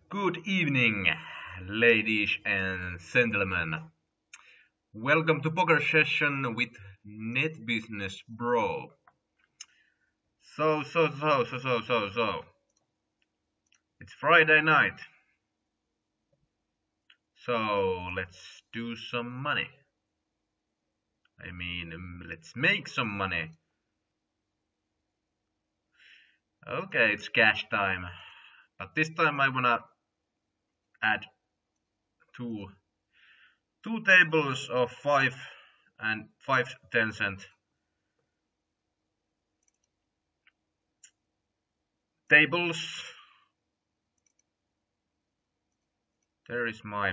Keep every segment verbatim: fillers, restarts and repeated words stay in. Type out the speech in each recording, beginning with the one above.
Good evening, ladies and gentlemen. Welcome to Poker Session with Net Business Bro. So, so, so, so, so, so, so. It's Friday night. So, let's do some money. I mean, um, let's make some money. Okay, it's cash time. But this time I wanna add two two tables of five and five ten cent tables. There is my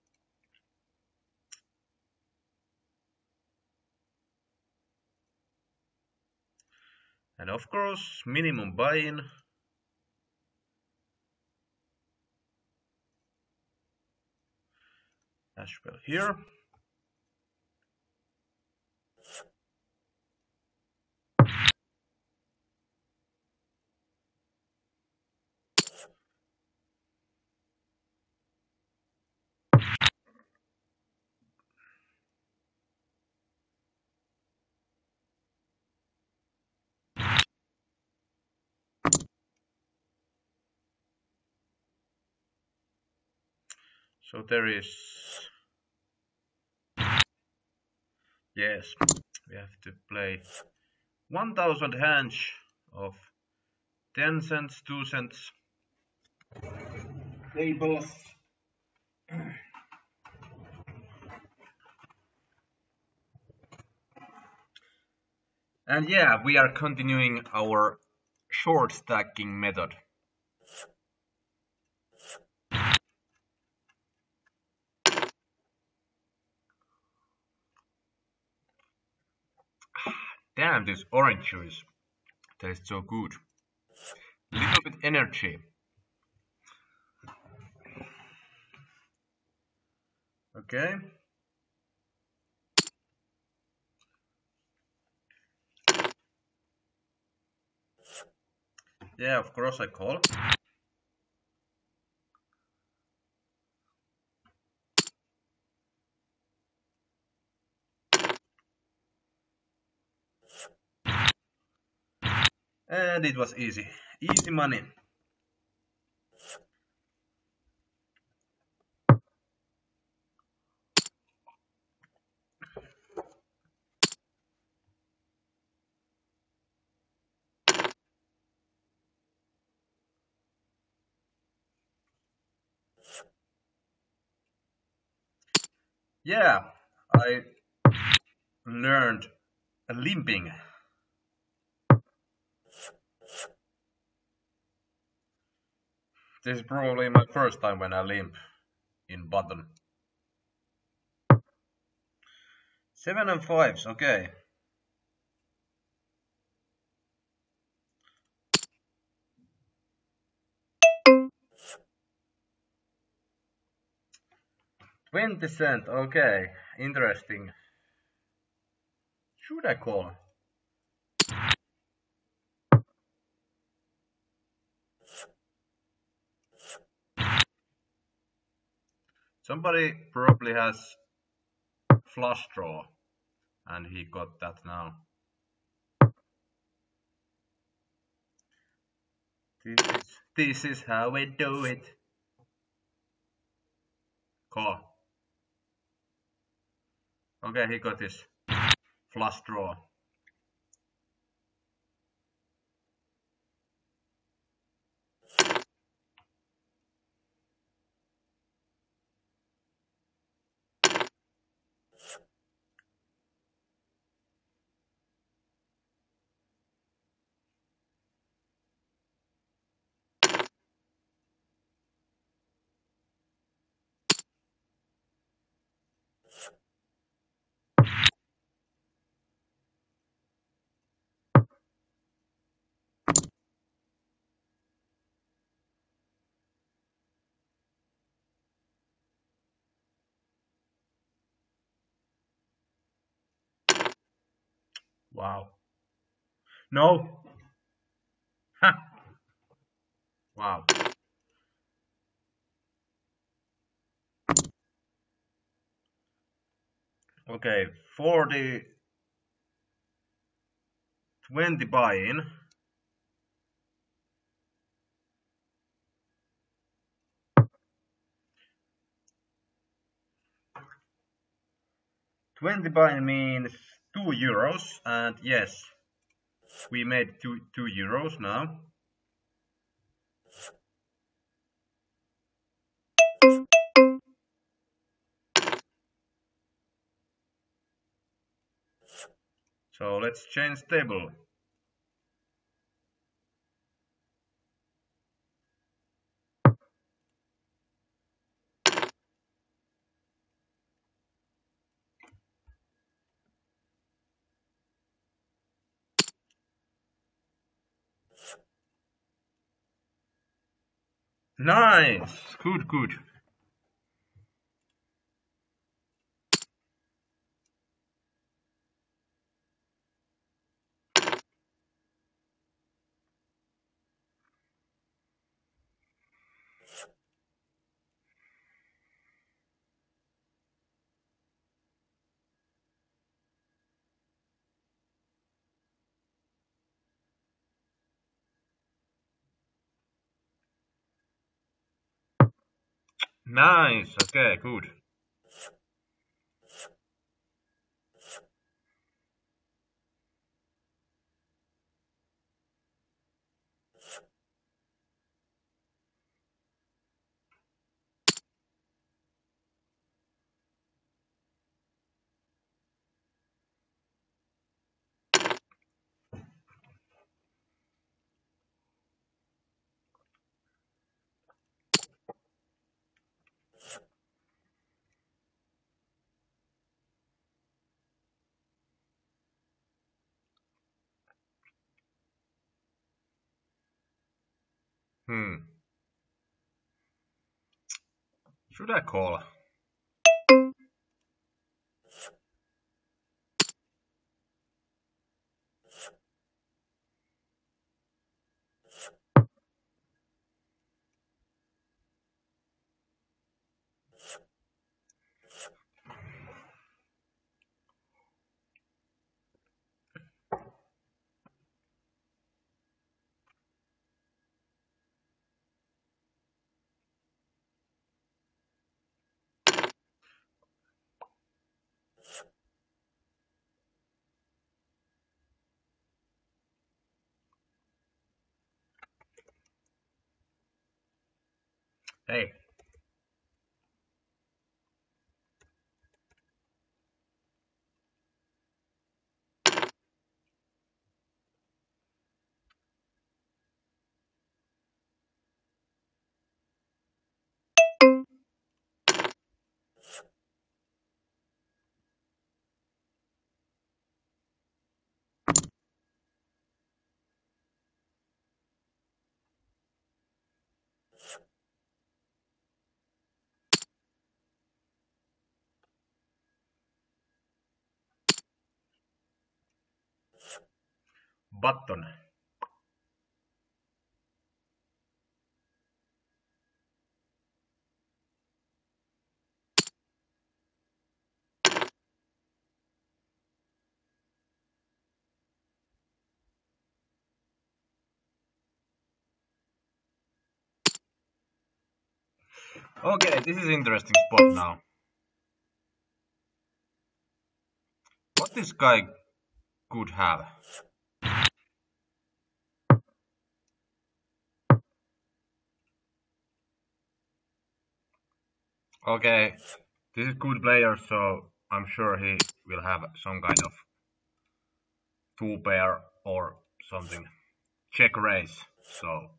and of course minimum buy-in as well here. So there is, yes, we have to play one thousand hands of ten cents, two cents tables. And yeah, we are continuing our short stacking method. Damn, this orange juice tastes so good. Little bit energy. Okay. Yeah, of course I call. And it was easy. Easy money. Yeah, I learned limping. This is probably my first time when I limp in button. Seven and fives, okay. Twenty cent, okay. Interesting. Should I call? Somebody probably has flush draw, and he got that now. This is, this is how we do it. Call. Okay, he got his flush draw. Wow. No. Ha. Wow. Okay, for the twenty buy-in, twenty buy-in means two euros, and yes, we made two two euros now. So let's change table. Nice, good, good. Nice, okay, good. Hmm. Should I call? Hey. Button. Okay, this is interesting spot now. What this guy could have? Okay, this is good player, so I'm sure he will have some kind of two pair or something. Check raise. So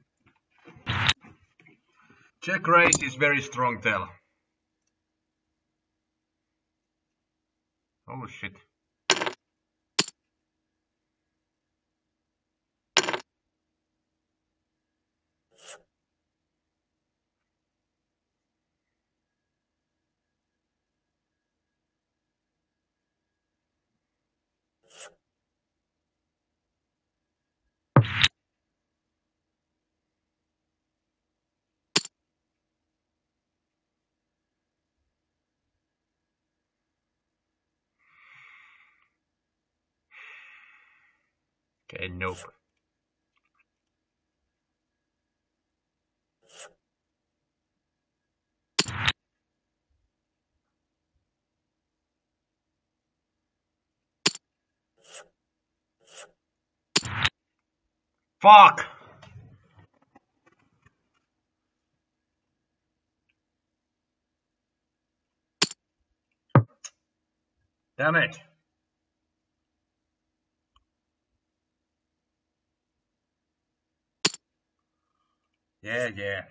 check raise is very strong tell. Oh shit. Okay, nope. Fuck! Damn it! Yeah, yeah.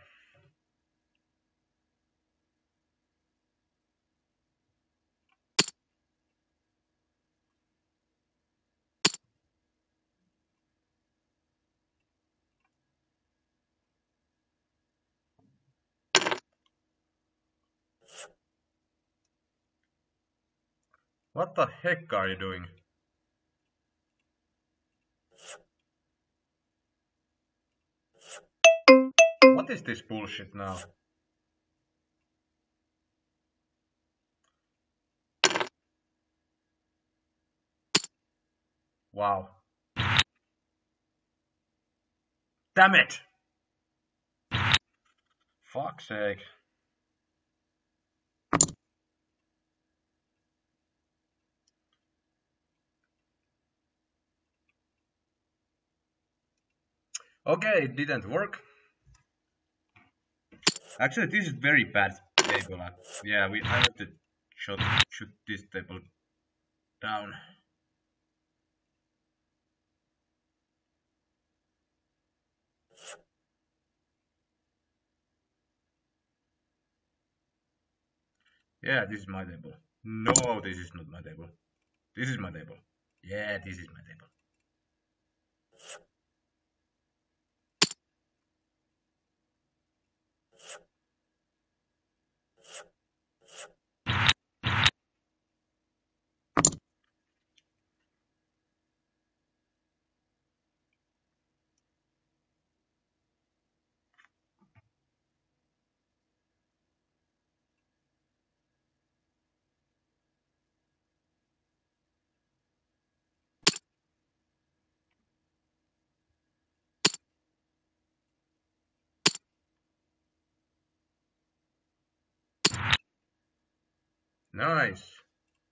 What the heck are you doing? What is this bullshit now? Wow. Damn it! Fuck's sake. Okay, it didn't work. Actually, this is very bad table. Yeah, we I have to shoot, shoot this table down. Yeah, this is my table. No, this is not my table. This is my table. Yeah, this is my table. Nice.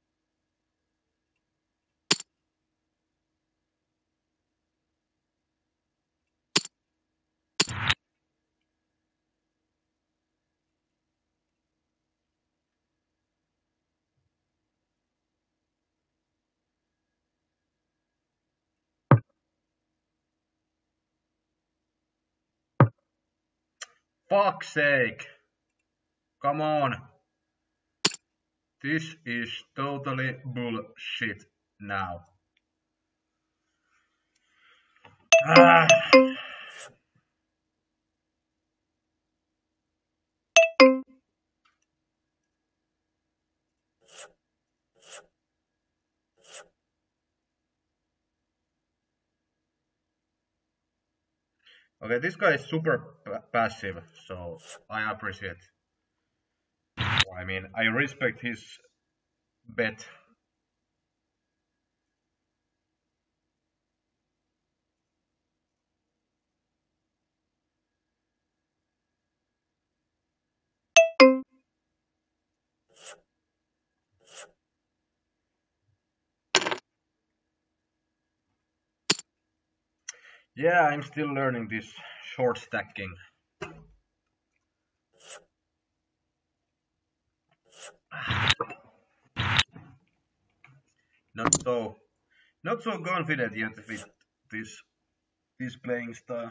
Fuck's sake. Come on. This is totally bullshit now. Ah. Okay, this guy is super passive, so I appreciate. I mean, I respect his bet. Yeah, I'm still learning this short stacking. Not so, not so confident yet with this this playing style.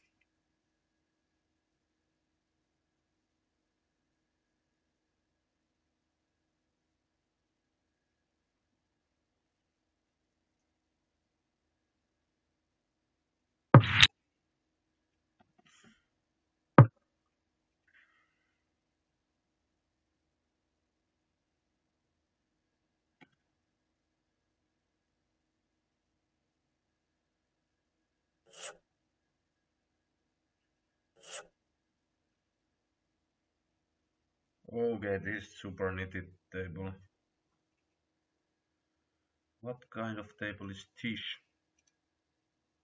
Okay, this super knitted table. What kind of table is this?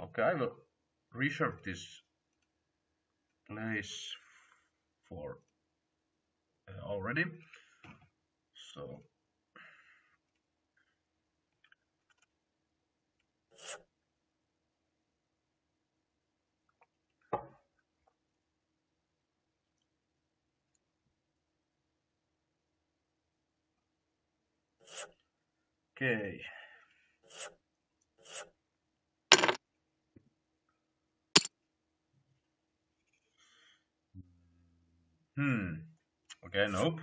Okay, I will reserve this place for uh, already. So okay. Hmm. Okay, nope.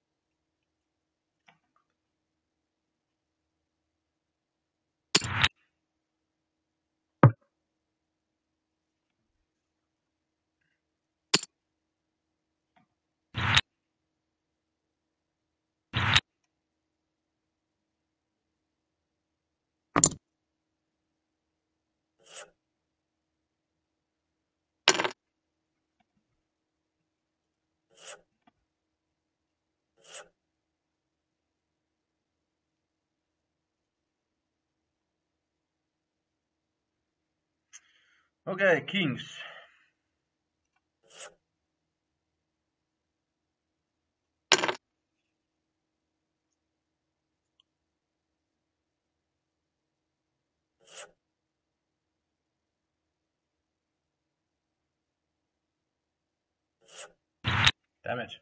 Okay, kings. Damn it.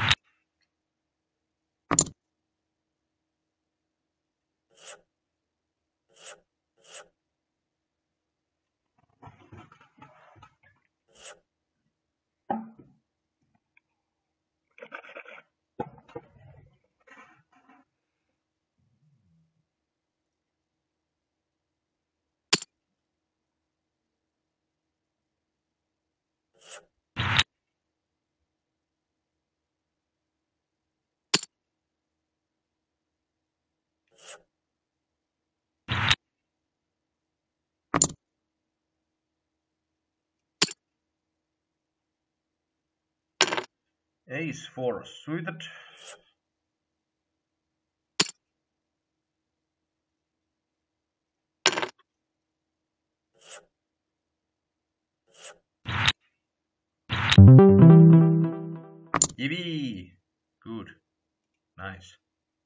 Ace four suited. E V. Good. Nice.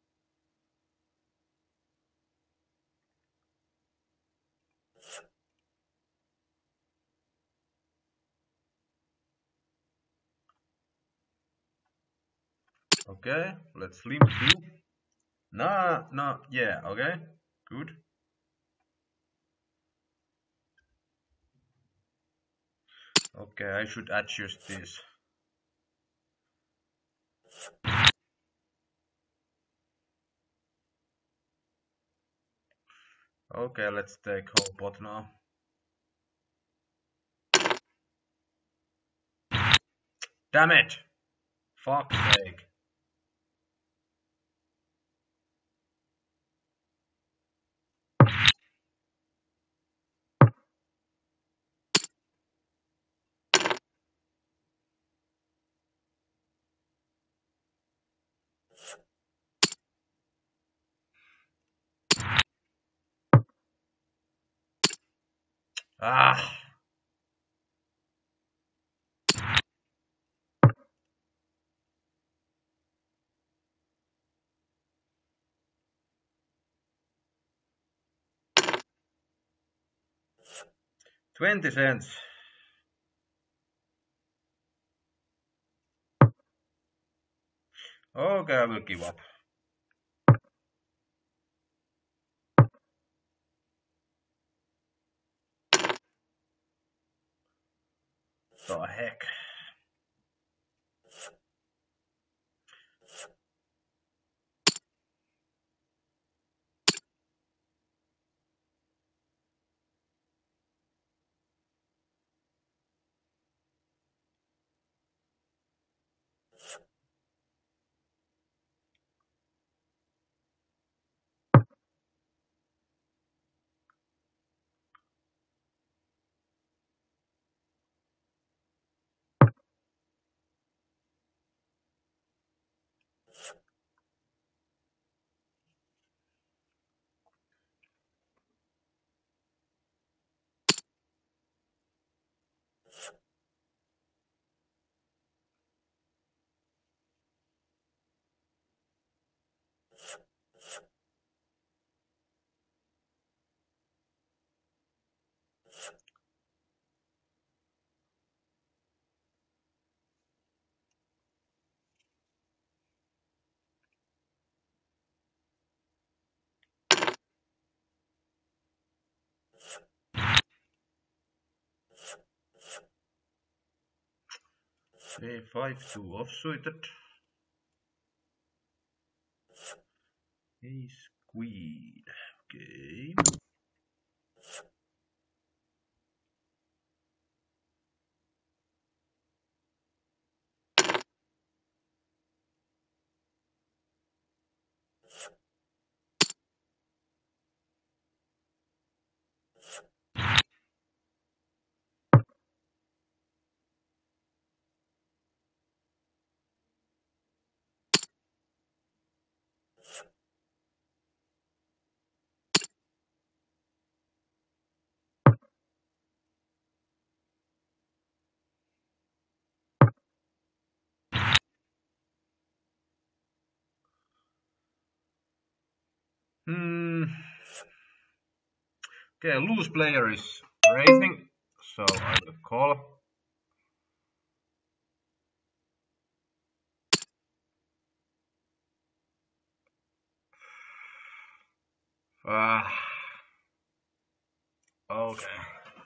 Okay, let's limp two. No, no, yeah, okay. Good. Okay, I should adjust this. Okay, let's take whole pot now. Damn it! Fuck's sake. Ah! twenty cents. Okay, I will give up. The heck? a five two offsuited. Ace queen. Okay. Hmm. Okay, loose player is raising, so I will call. Ah. Okay.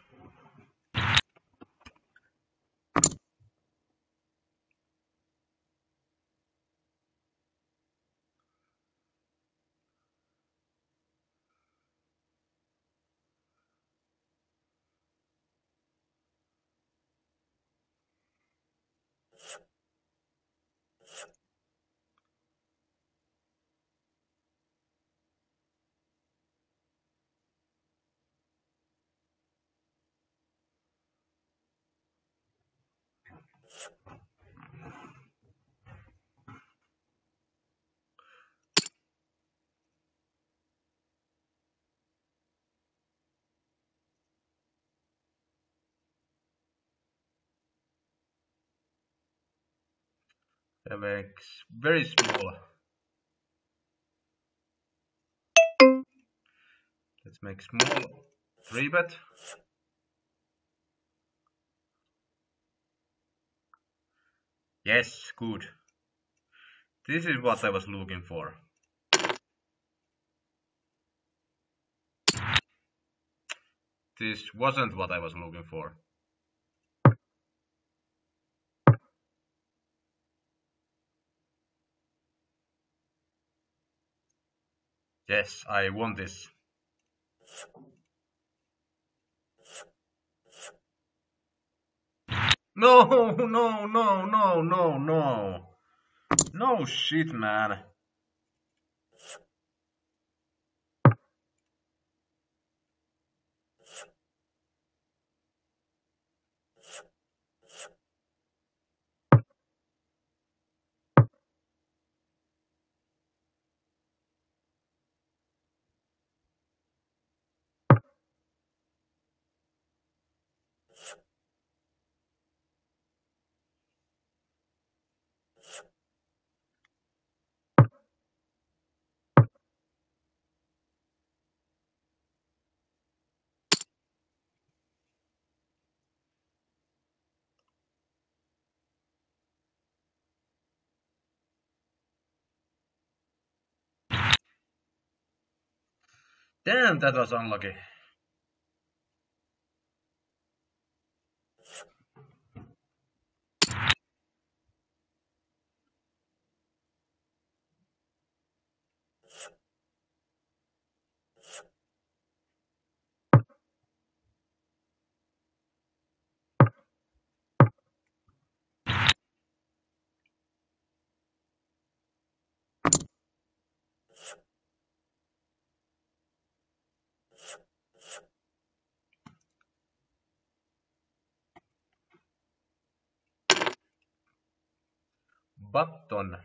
That makes very small. Let's make small three bet. Yes, good. This is what I was looking for. This wasn't what I was looking for. Yes, I want this. No, no, no, no, no, no. No shit, man. Damn, that was unlucky. Button.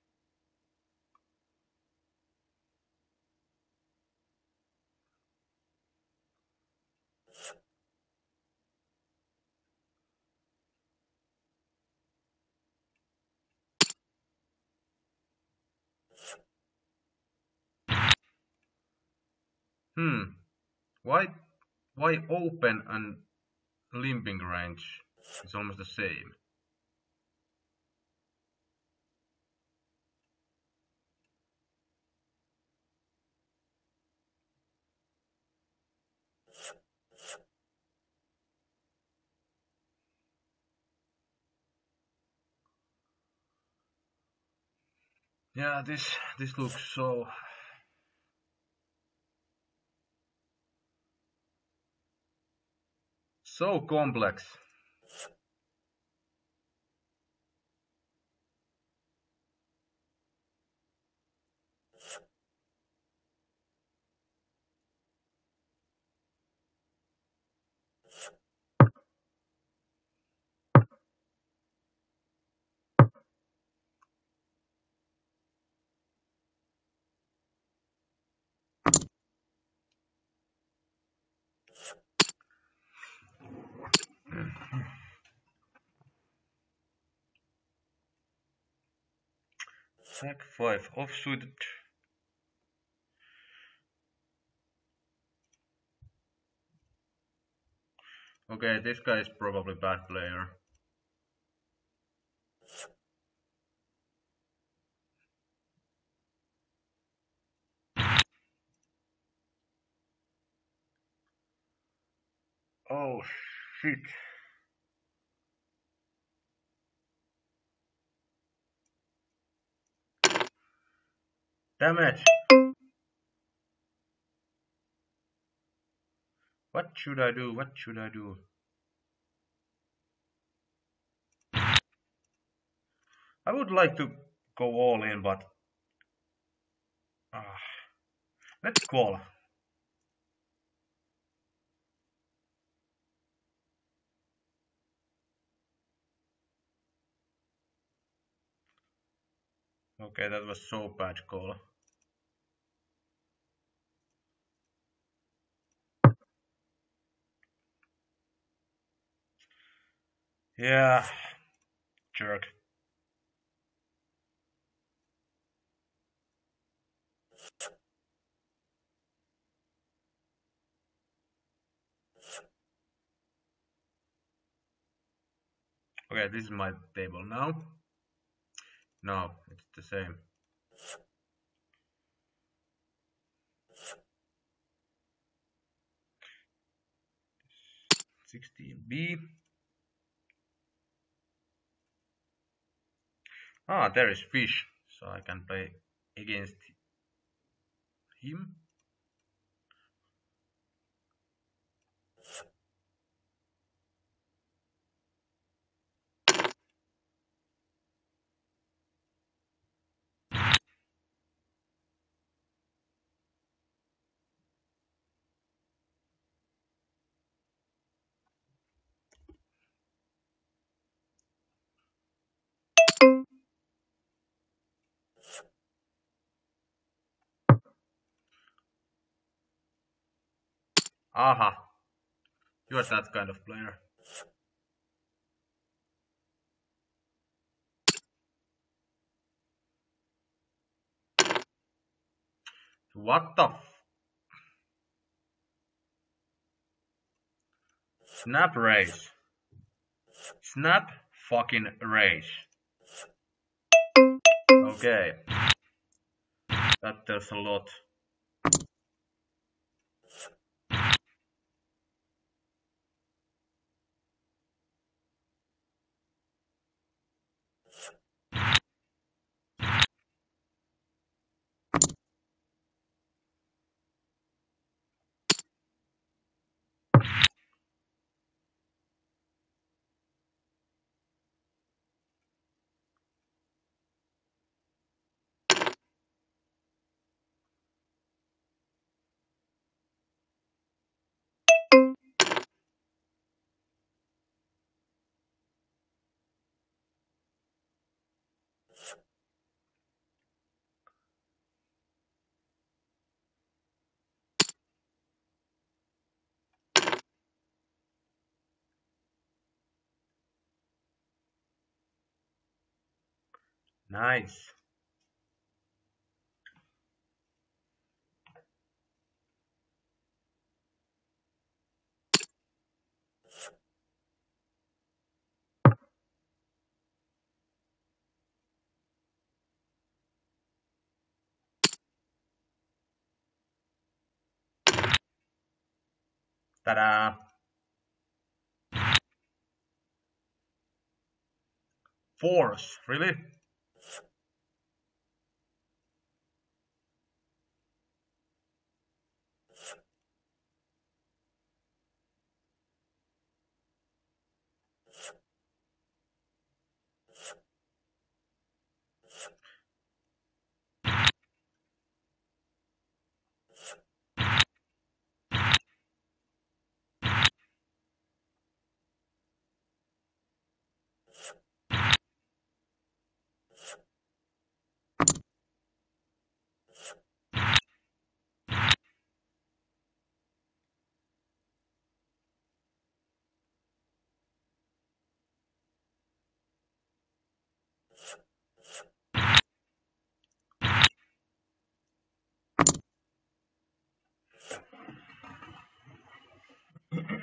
Hmm. Why why open and limping range is almost the same? Yeah, this this looks so so complex. Sack five offsuited. Okay, this guy is probably bad player. Oh shit. Damn it. What should I do? What should I do? I would like to go all in, but uh, let's call. Okay, that was so bad call. Yeah, jerk. Okay, this is my table now. No, it's the same. sixteen B. Ah, there is fish, so I can play against him. Aha, you're that kind of player. What the f- Snap race. Snap fucking race. Okay. That tells a lot. Nice. Ta-da. Force, really?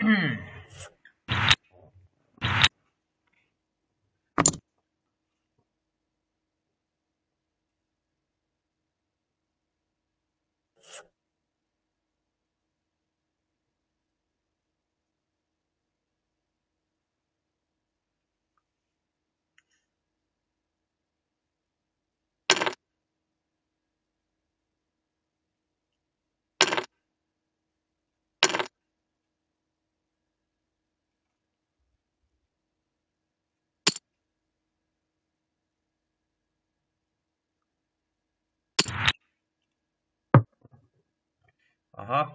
Uh-huh.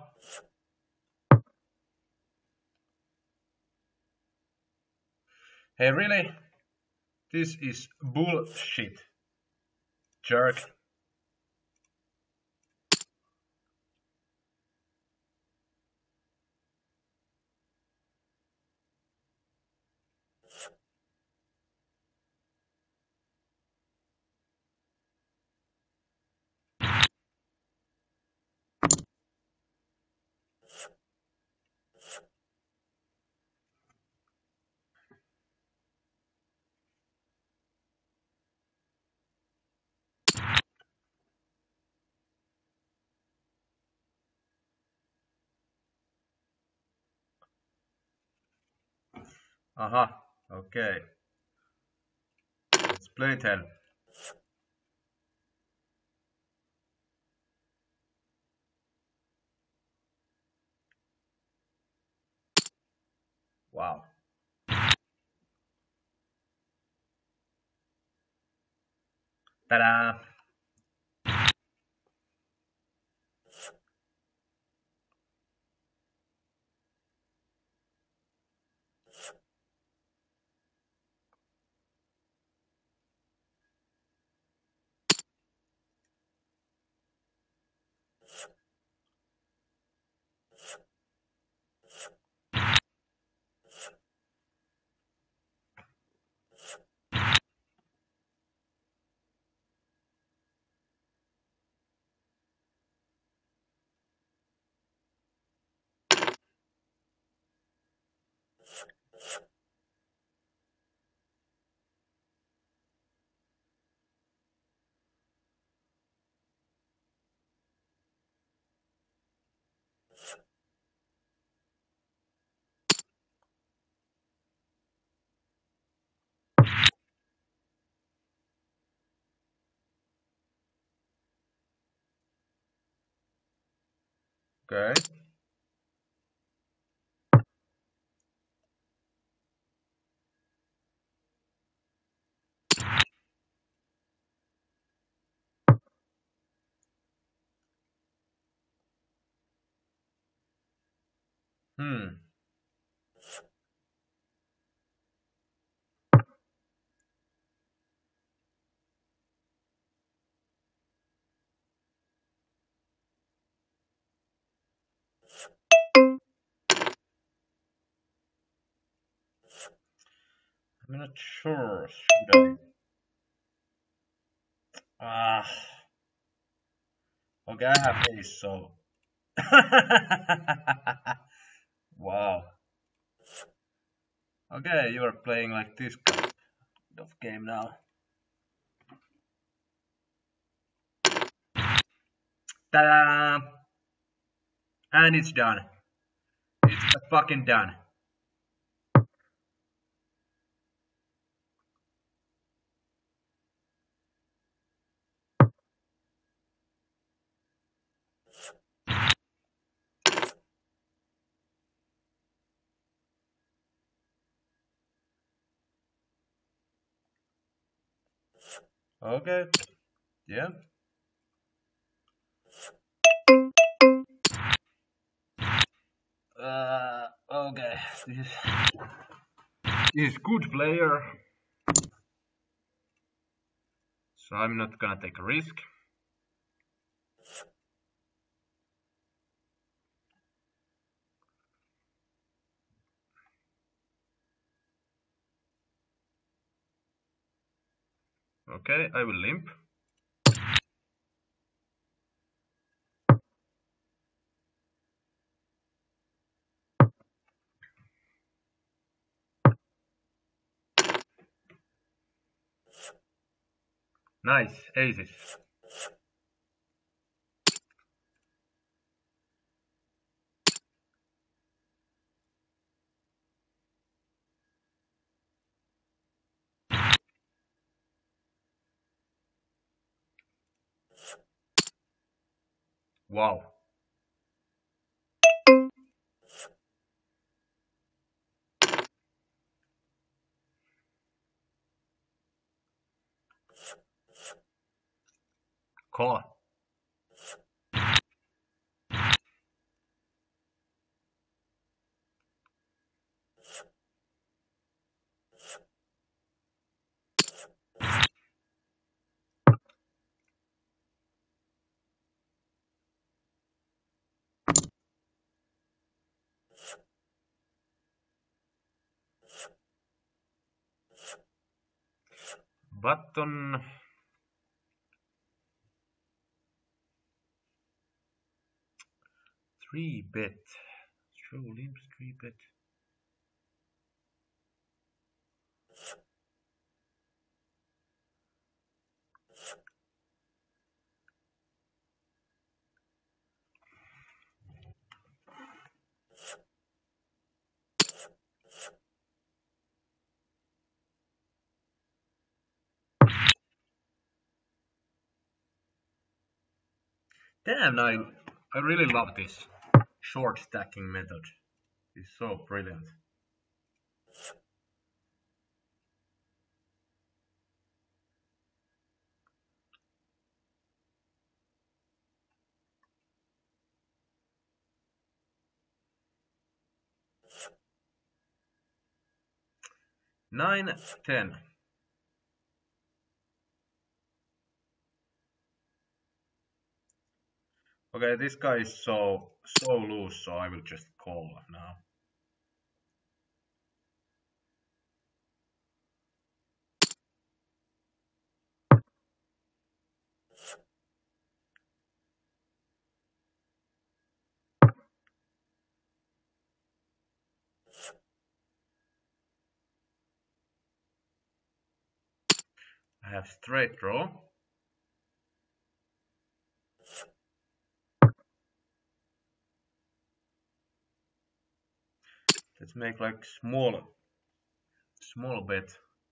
Hey, really? This is bullshit, jerk. Uh-huh. Okay. Let's play then. Wow. Ta-da! Okay. Hmm. I'm not sure. Should I? Ah. Okay, I have ace, so. Wow. Okay, you are playing like this kind of game now. Ta-da! And it's done. It's fucking done. Okay. Yeah. Uh. Okay. This is, this is good player. So I'm not gonna take a risk. Okay, I will limp. Nice, aces. Wow. Call. Button. Three bet. Show limps, three bet. Damn, I I really love this short stacking method. It's so brilliant. Nine, ten. Okay, this guy is so so loose, so I will just call now. I have straight draw. Let's make like small small bet.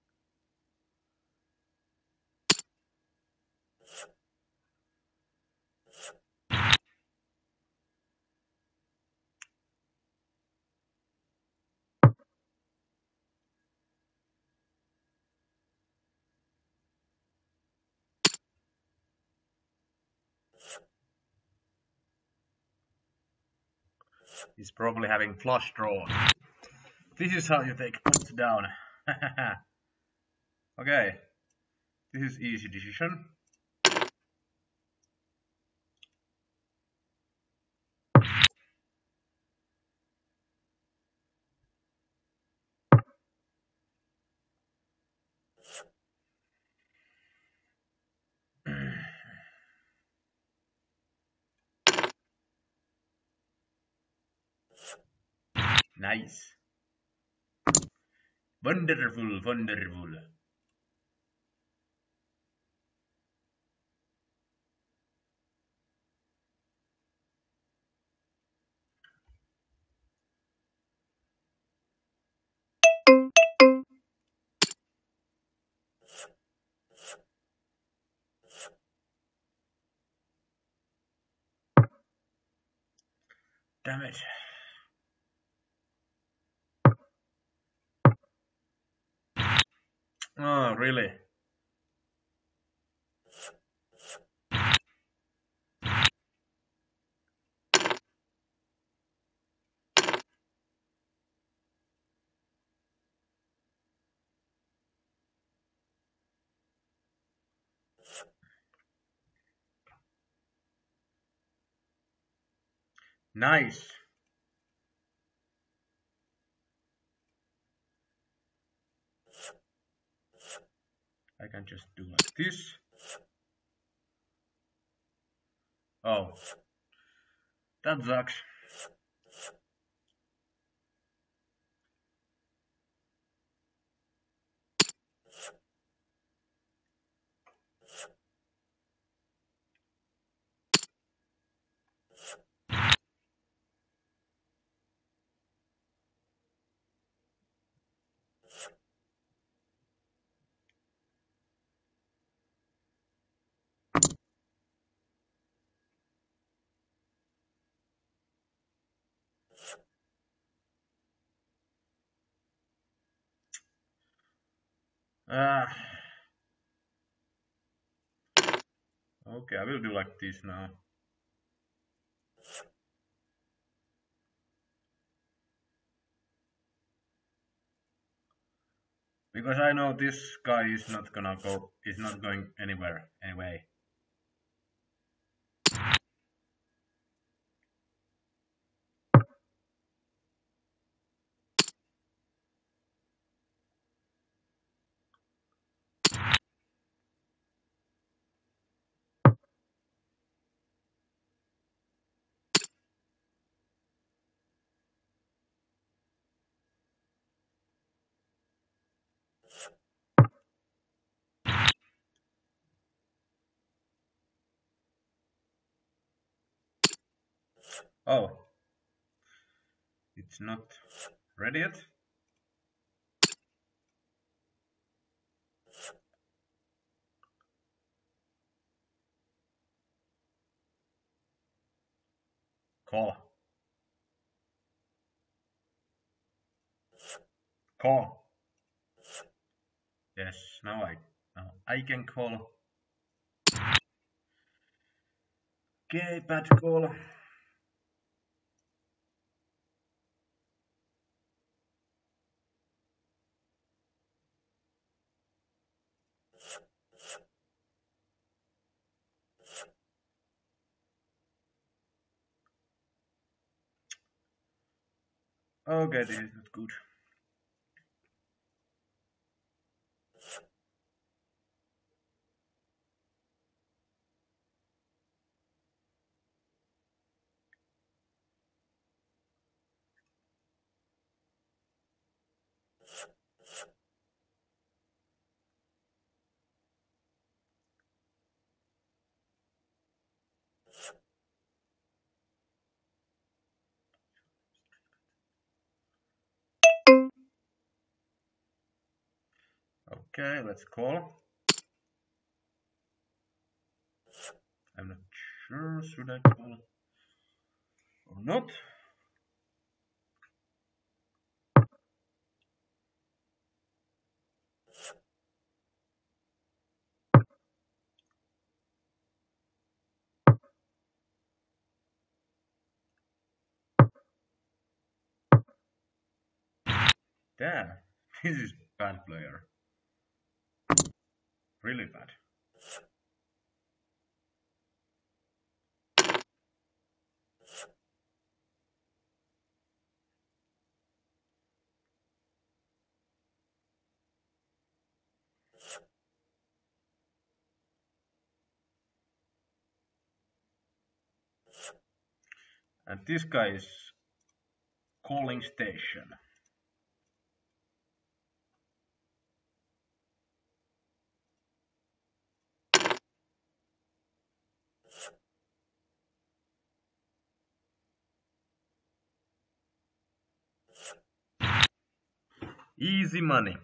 He's probably having flush draw. This is how you take pots down. Okay, this is easy decision. Nice. Wonderful, wonderful. Damn it. Oh, really? Nice. I can just do like this. Oh, that sucks. Uh, okay, I will do like this now. Because I know this guy is not gonna go, is not going anywhere anyway. Oh, it's not ready yet? Call. Call. Yes, now I now I can call. Okay, bad call. Okay, this is not good. Okay, let's call. I'm not sure, should I call or not? Damn, this is bad player. Really bad. And this guy is calling station. Easy money.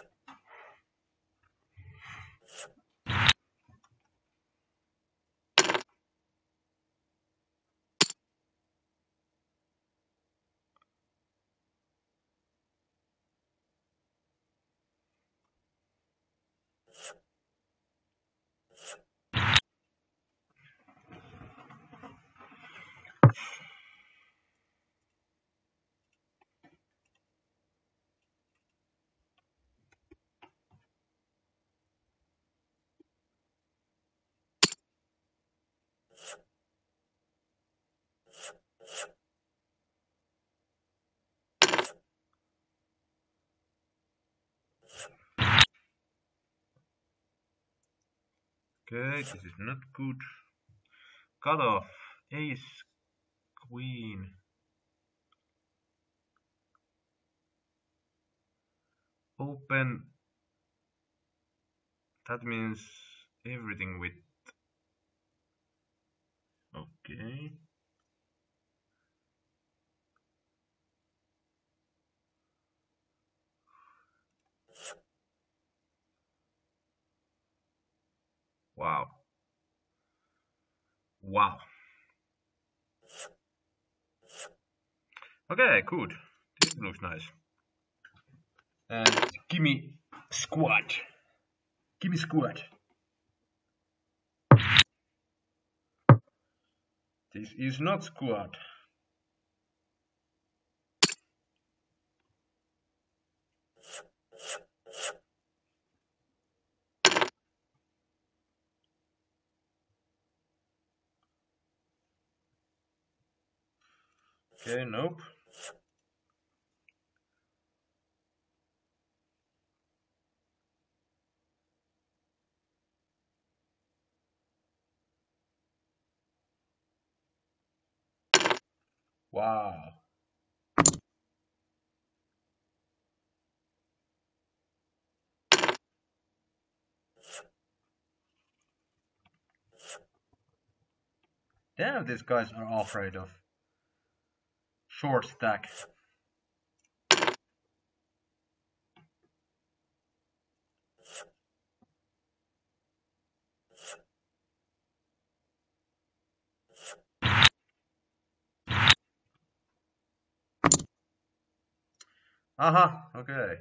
Okay, this is not good. Cut off. Ace, queen. Open. That means everything with. Okay. Wow. Wow. Okay, good. This looks nice. And gimme squad. Give me squad. This is not squad. Okay, nope. Wow. Damn, these guys are afraid of short stack. Aha, okay.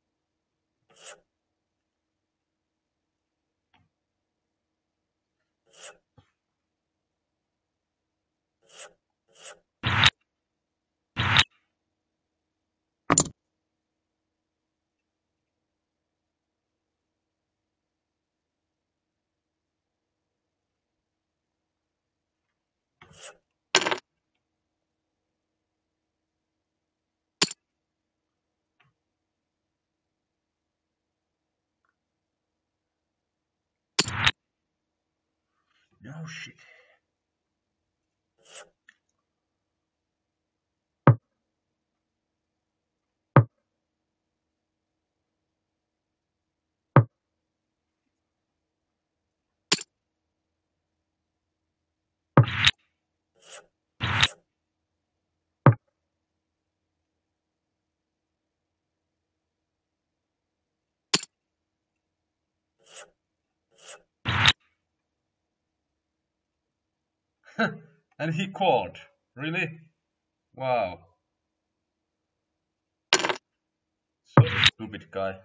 No shit. And he called. Really? Wow. So stupid guy.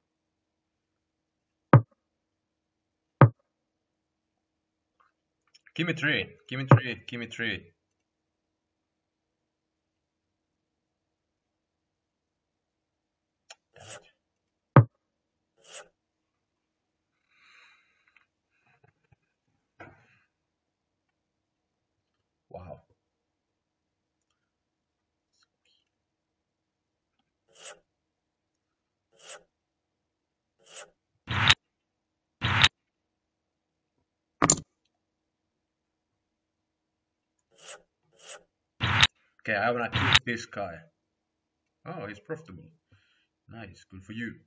Give me three. Give me three. Give me three. Wow. Okay, I wanna keep this guy. Oh, he's profitable. Nice, good for you.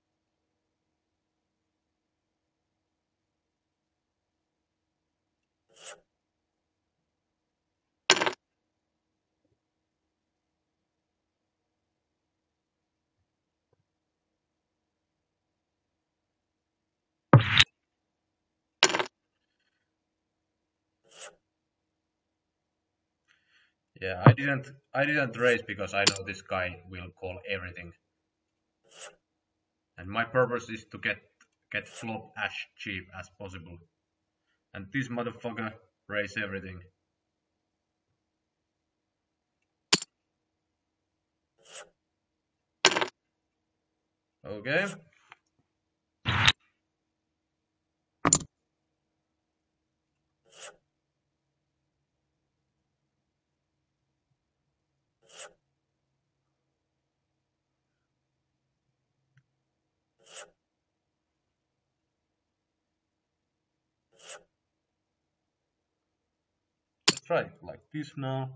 Yeah, I didn't I didn't raise because I know this guy will call everything. And my purpose is to get get flop as cheap as possible. And this motherfucker raise everything. Okay. Let's try it like this now.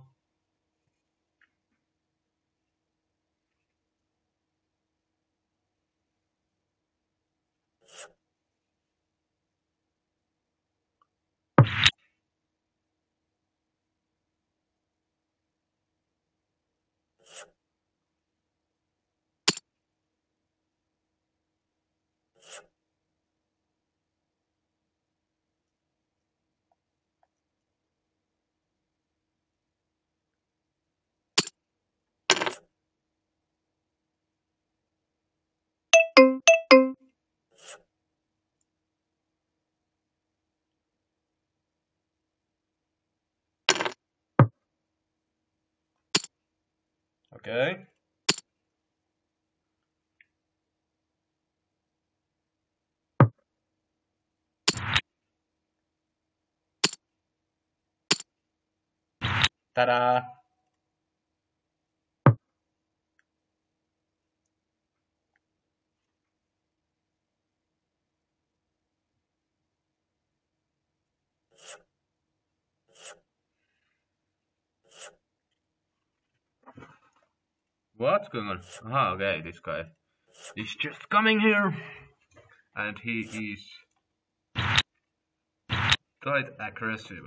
Okay. Ta-da! What's going on? Ah, okay, this guy is just coming here, and he is quite aggressive.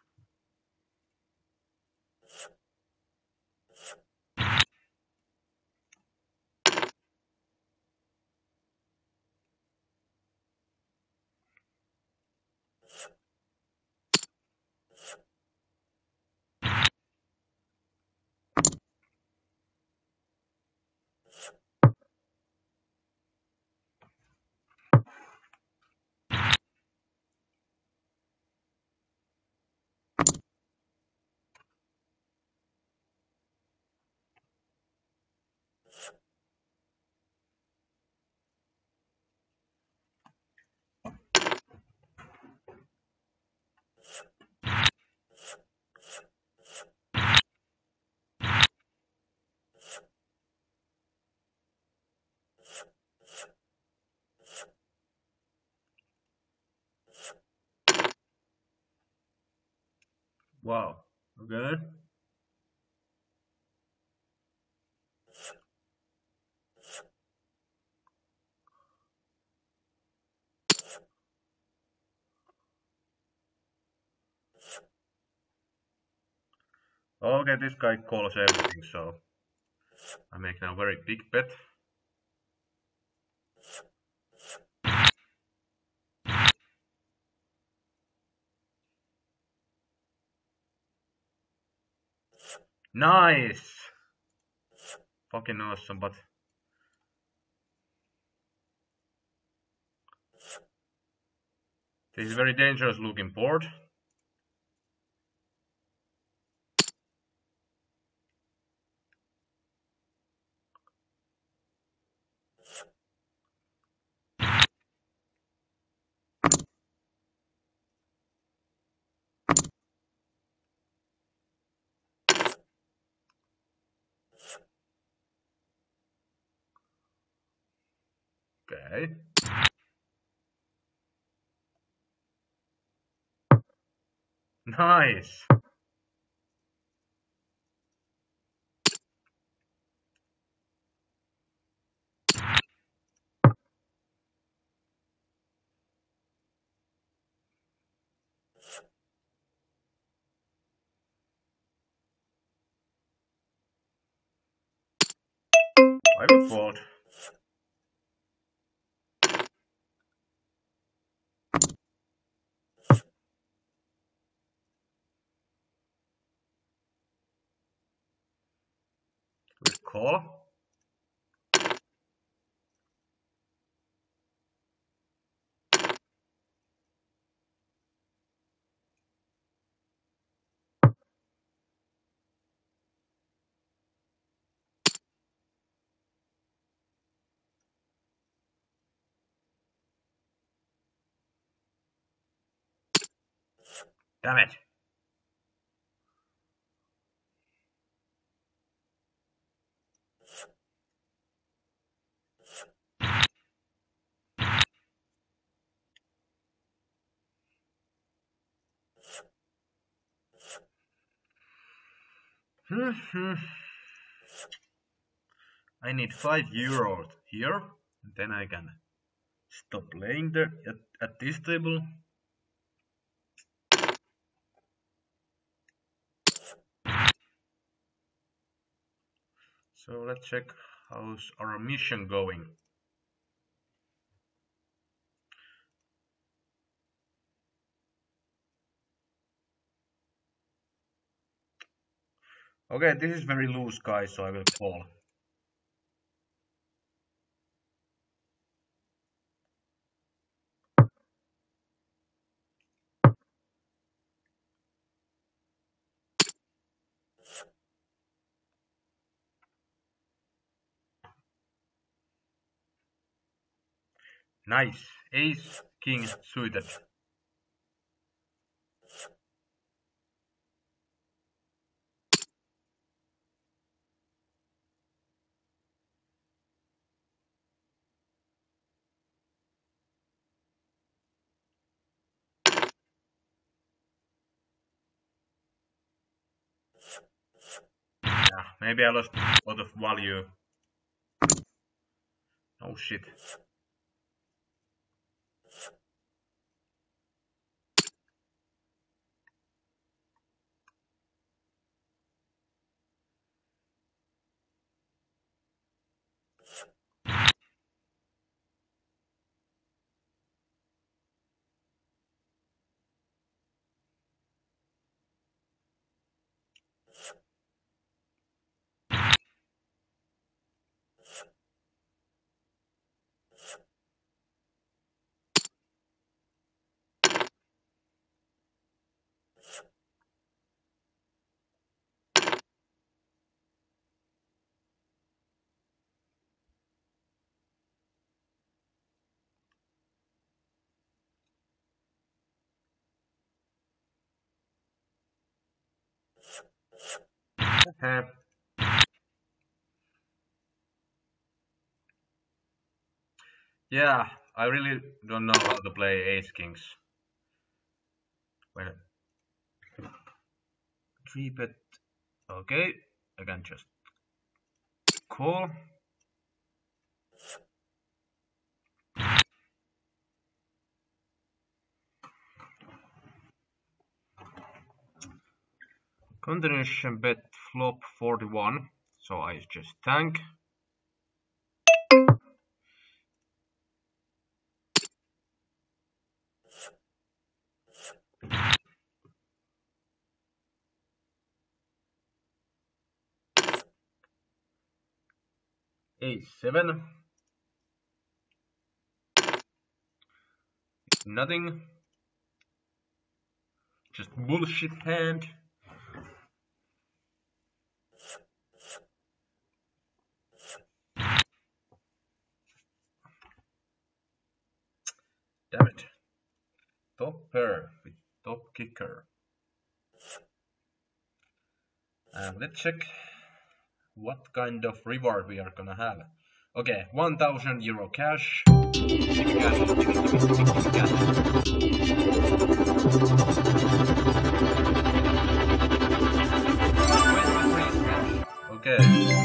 Wow. Okay. Okay, this guy calls everything, so I make now very big bet. Nice! Fucking awesome, but this is very dangerous looking board. Okay. Nice! I will fold. We'll call. Damn it! I need five euros here, and then I can stop playing there at, at this table. So let's check how's our mission going. Okay, this is very loose, guys, so I will call. Nice. Ace, king, suited. Yeah, maybe I lost a lot of value. Oh shit. Uh, yeah, I really don't know how to play ace kings. Well, three bet. Okay, I can just call. Continuation bet flop forty-one, so I just tank. Ace seven. Nothing. Just bullshit hand. Damn it. Top pair with top kicker. And let's check what kind of reward we are gonna have. Okay, one thousand euro cash. Okay.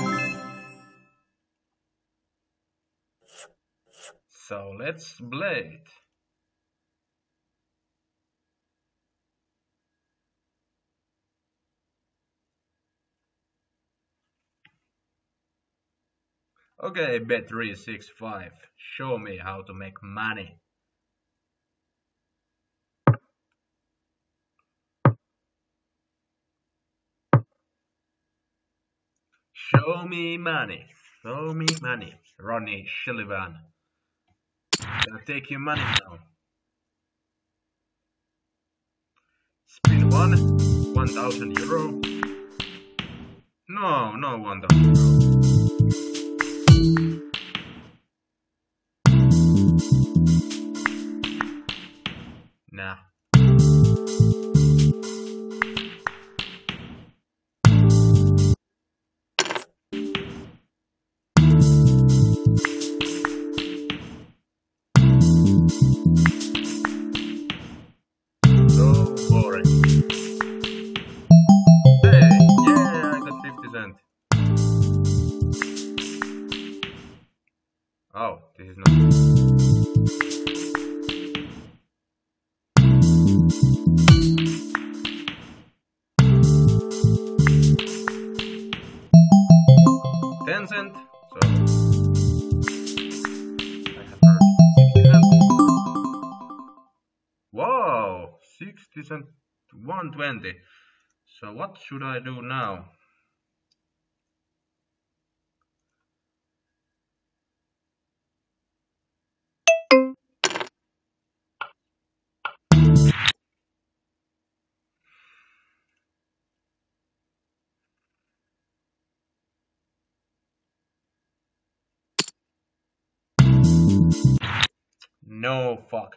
So let's blade. Okay, bet three six five. Show me how to make money. Show me money. Show me money. Ronnie Sullivan. Gonna take your money now. Spin one. One thousand euro. No, no one thousand euro. Nah. So boring. Hey, yeah, I got fifty cent. Oh, this is not. ten cent. So I have earned sixty cent. Wow, sixty cent, one twenty. So what should I do now? No fuck.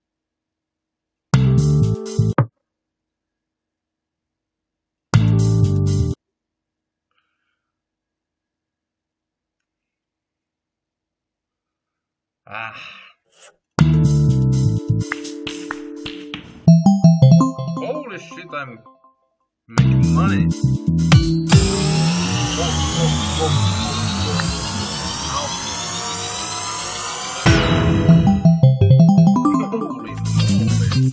Ah. Holy shit, I'm making money. Whoa, whoa, whoa, whoa, whoa. Holy moly.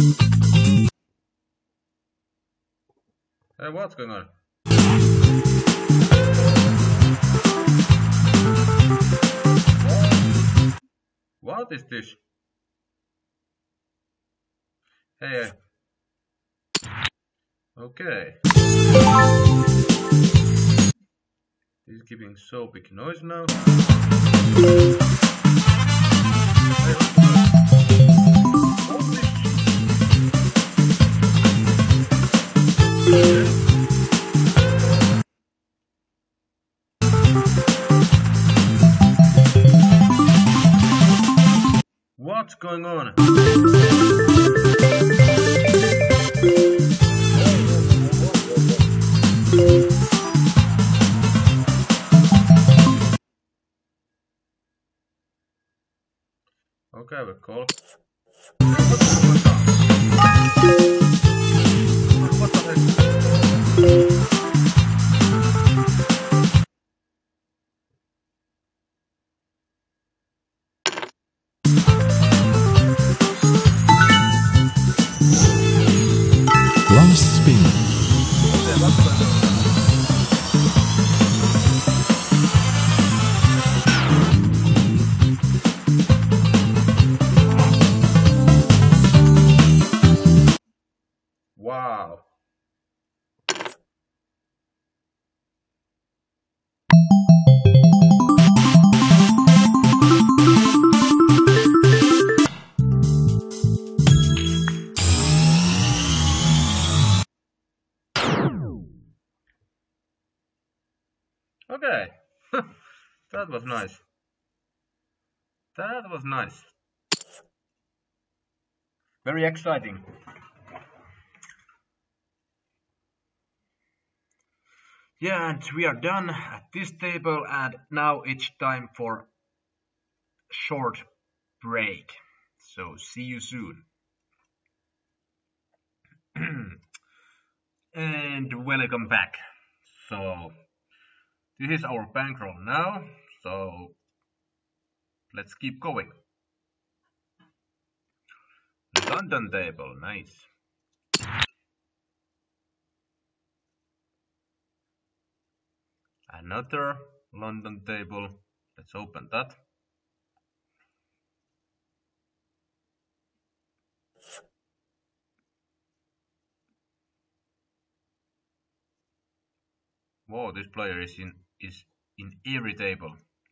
Hey, what's going on? What is this? Hey. Okay. This is giving so big noise now. What's going on? Okay, we're cool. What the heck? Last spin. Okay, what's going on? Wow. Okay. That was nice. That was nice. Very exciting. Yeah, and we are done at this table, and now it's time for short break. So see you soon. And welcome back. So this is our bankroll now. So let's keep going. London table, nice. Another London table. Let's open that. Whoa, this player is in is in every table.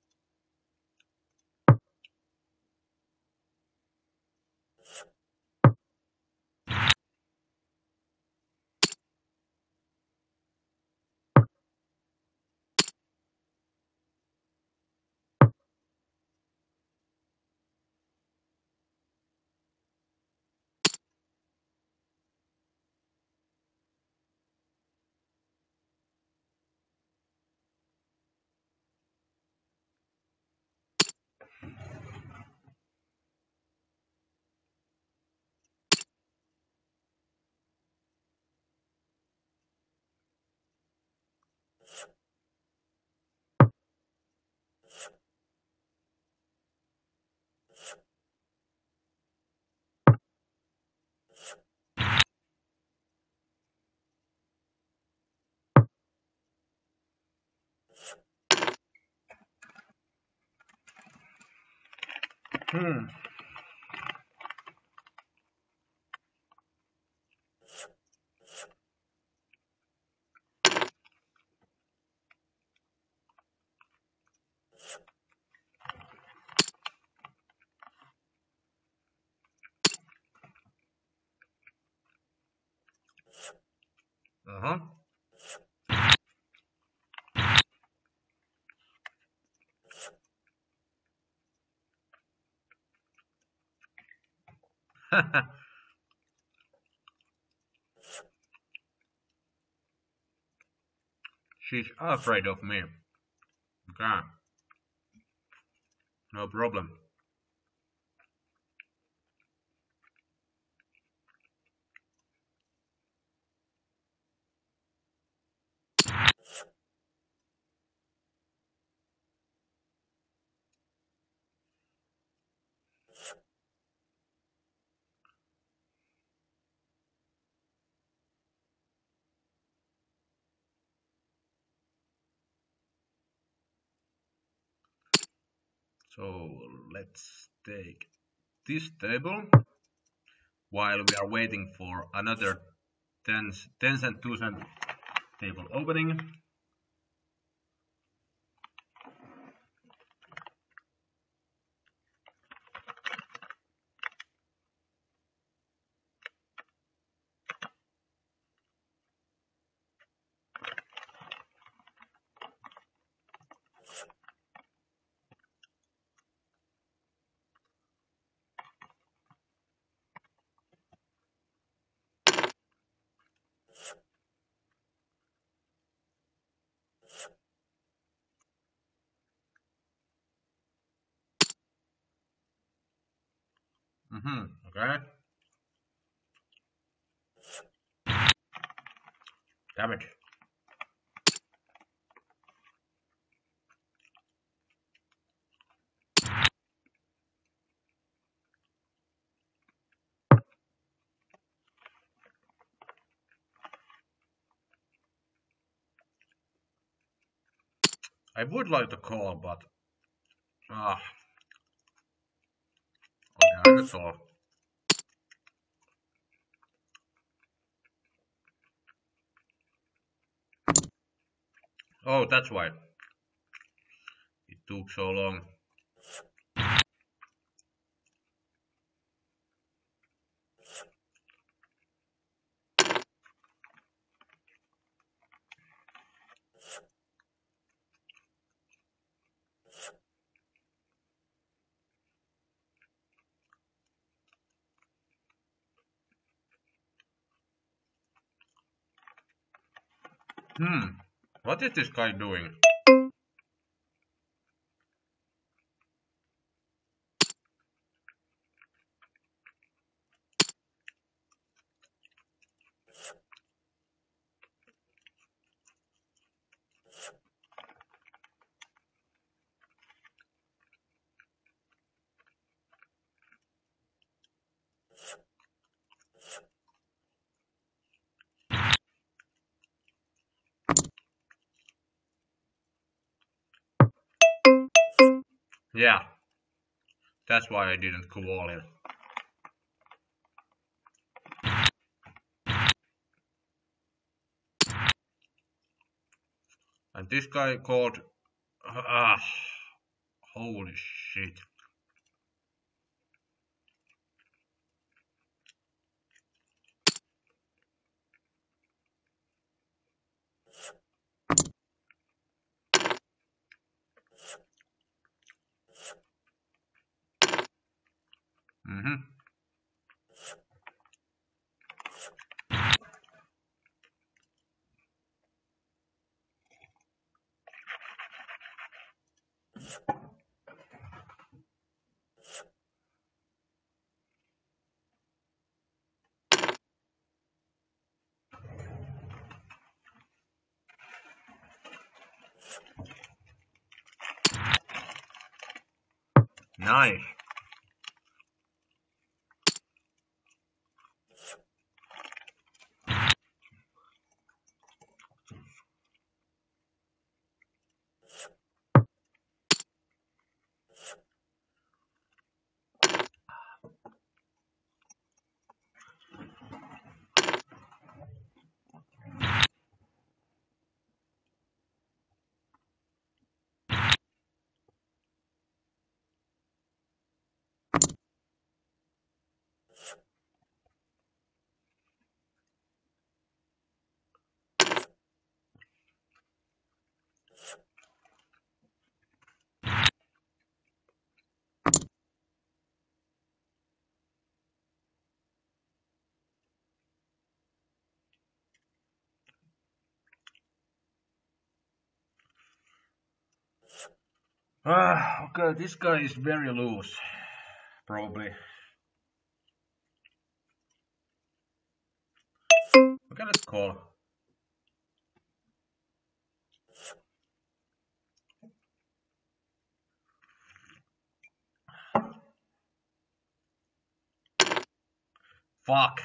Hmm. Uh-huh. She's afraid of me. Okay, no problem. So let's take this table while we are waiting for another tens, tens and twos and table opening. Mm-hmm. Okay. Damn it. I would like to call, but ah, okay, I can call. Oh, that's why it took so long. Hmm. What is this guy doing? Yeah, that's why I didn't call it. And this guy called. Ah, holy shit. Mm-hmm. Nice. Ah, okay, this guy is very loose, probably. Okay, let's call. Fuck.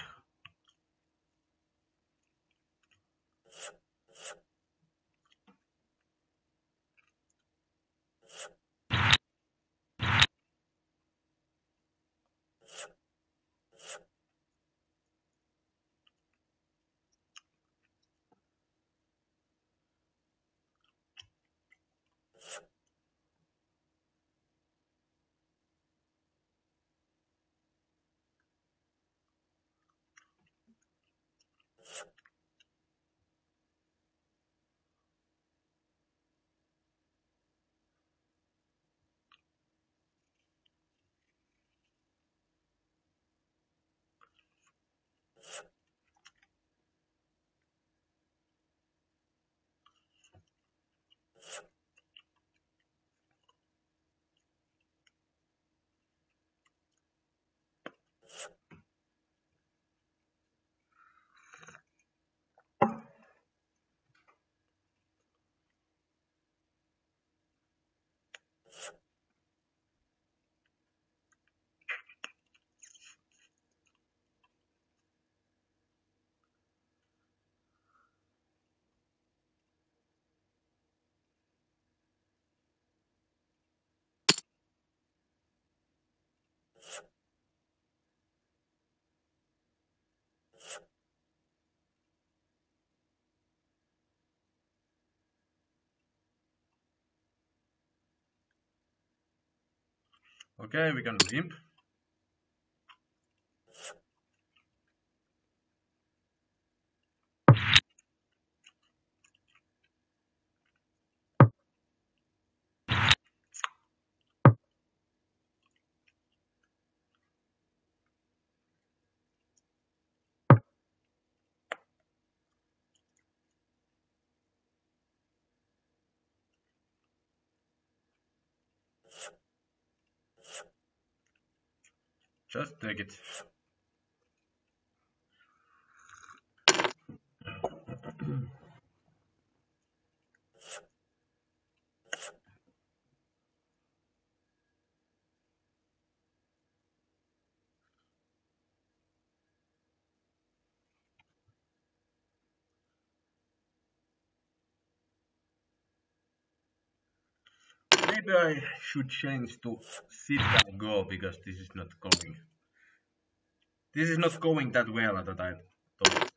Okay, we can limp. Just take it. Maybe I should change to sit and go because this is not going. This is not going that well that I thought.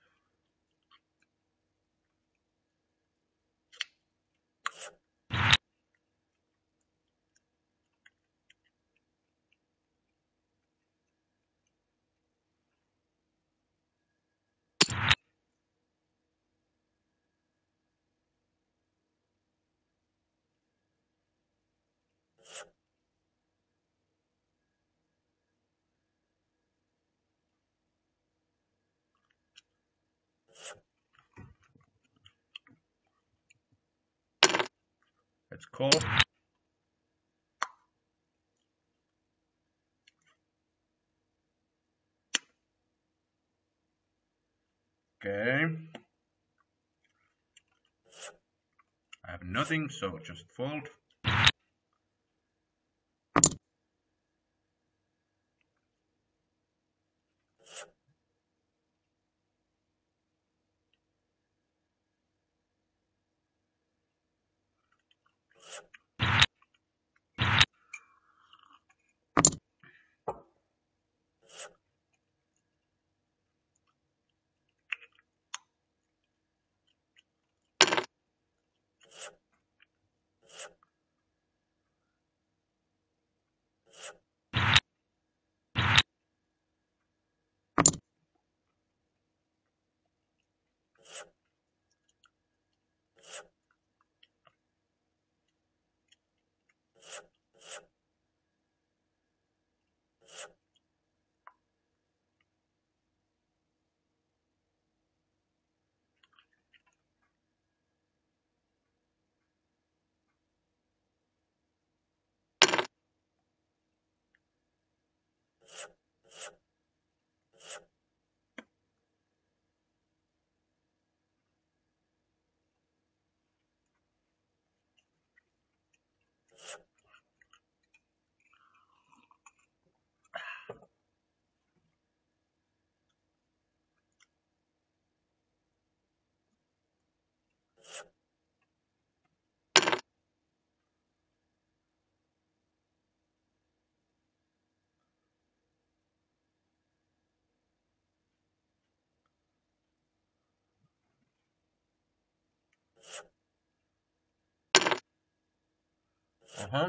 Let's call. Okay. I have nothing, so just fold. Uh-huh.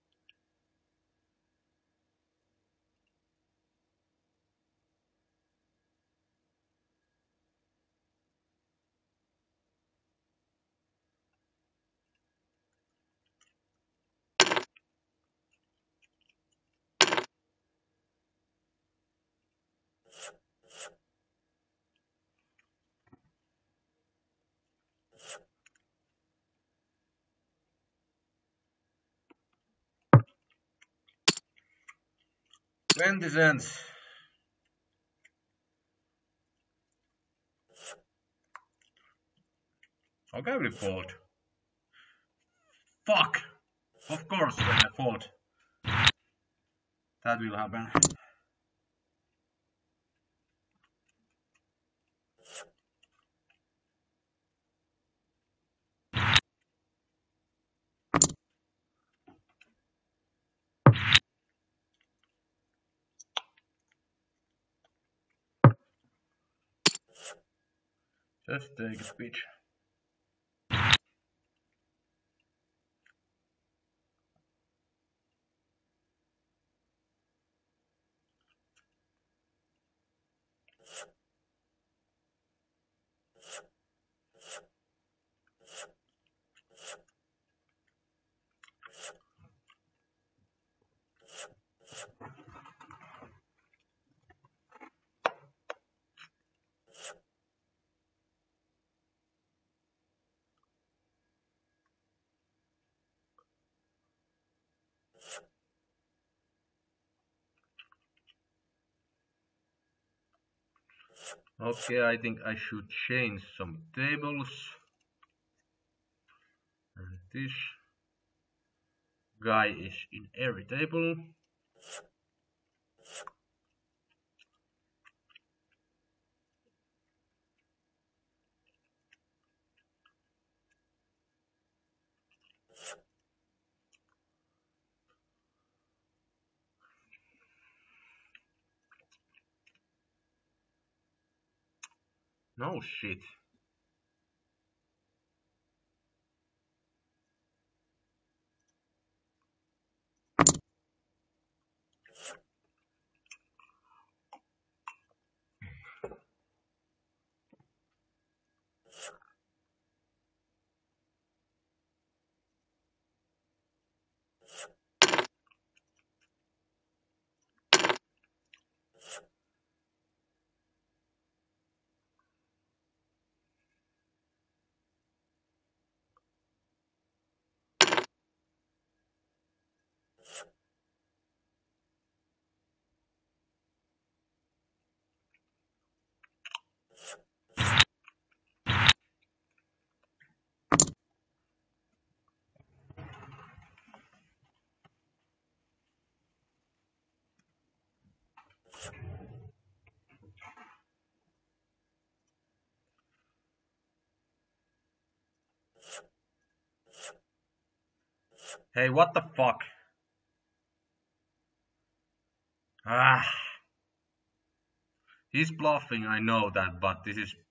twenty cents. How can we fold? Fuck! Of course when I fold. That will happen. Just take a speech. Okay, I think I should change some tables. And this guy is in every table. No shit. Hey, what the fuck? Ah, he's bluffing, I know that, but this is...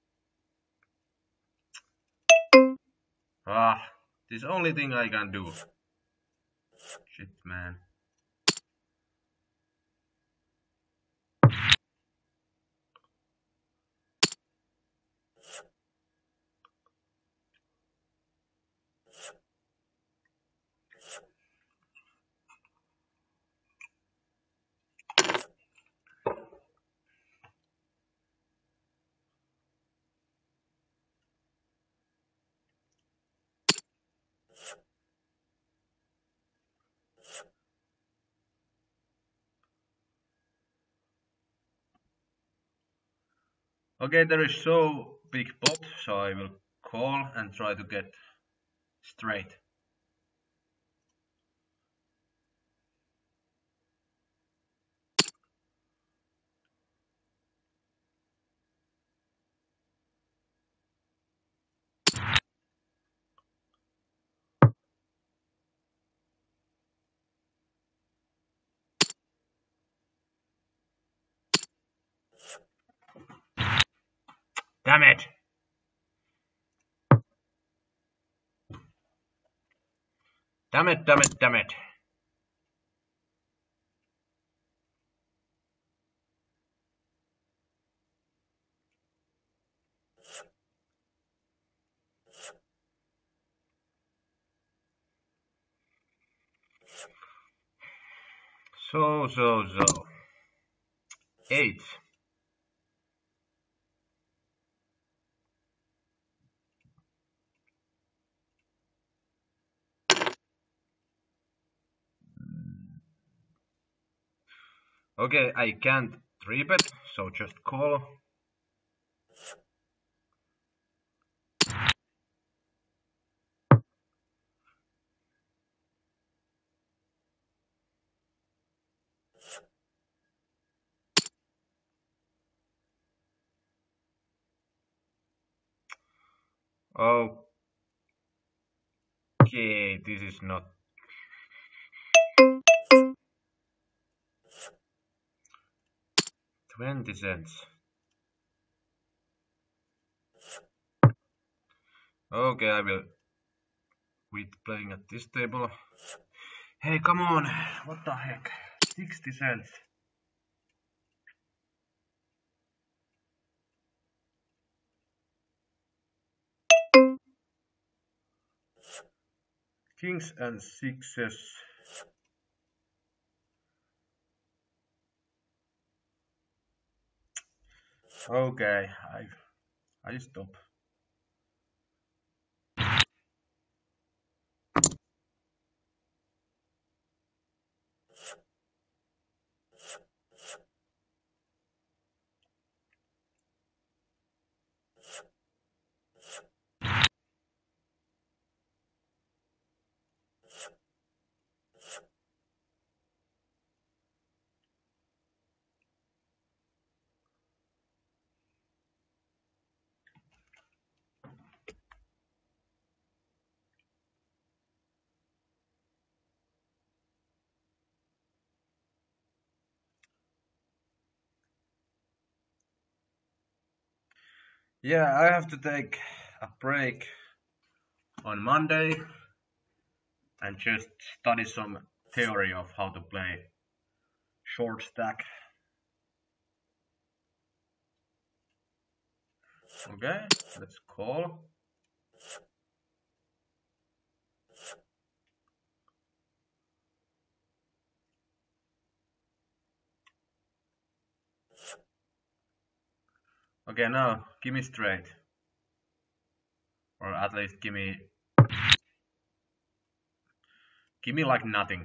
Ah, this is the only thing I can do. Shit, man. Okay, there is so big pot, so I will call and try to get straight. Damn it! Damn it, damn it, damn it. So, so, so. Eight. Okay, I can't three bet, so just call. Okay, this is not. Twenty cents. Okay, I will quit playing at this table. Hey, come on! What the heck? Sixty cents. Kings and sixes. Okay, I I stop. Yeah, I have to take a break on Monday and just study some theory of how to play short stack. Okay, let's call. Okay, now give me straight. Or at least give me give me like nothing.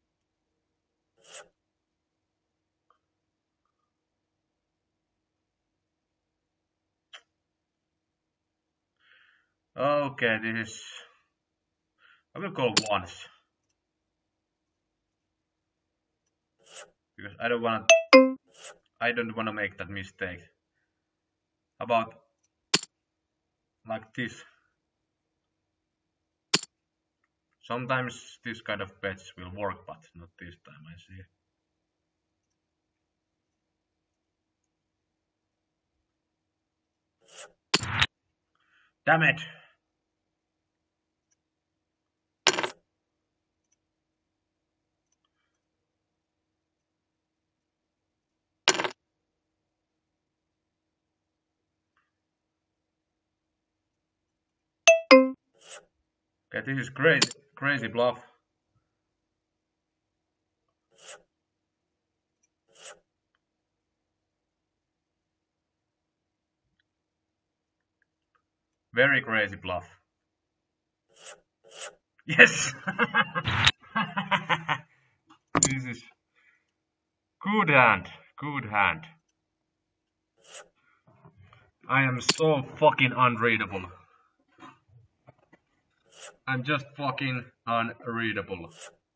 Okay, this is I will call once. Because I don't wanna I don't wanna make that mistake. About like this. Sometimes this kind of bets will work, but not this time, I see. Damn it! Okay, this is crazy, crazy bluff. Very crazy bluff. Yes! This is good hand, good hand. I am so fucking unreadable. I'm just fucking unreadable.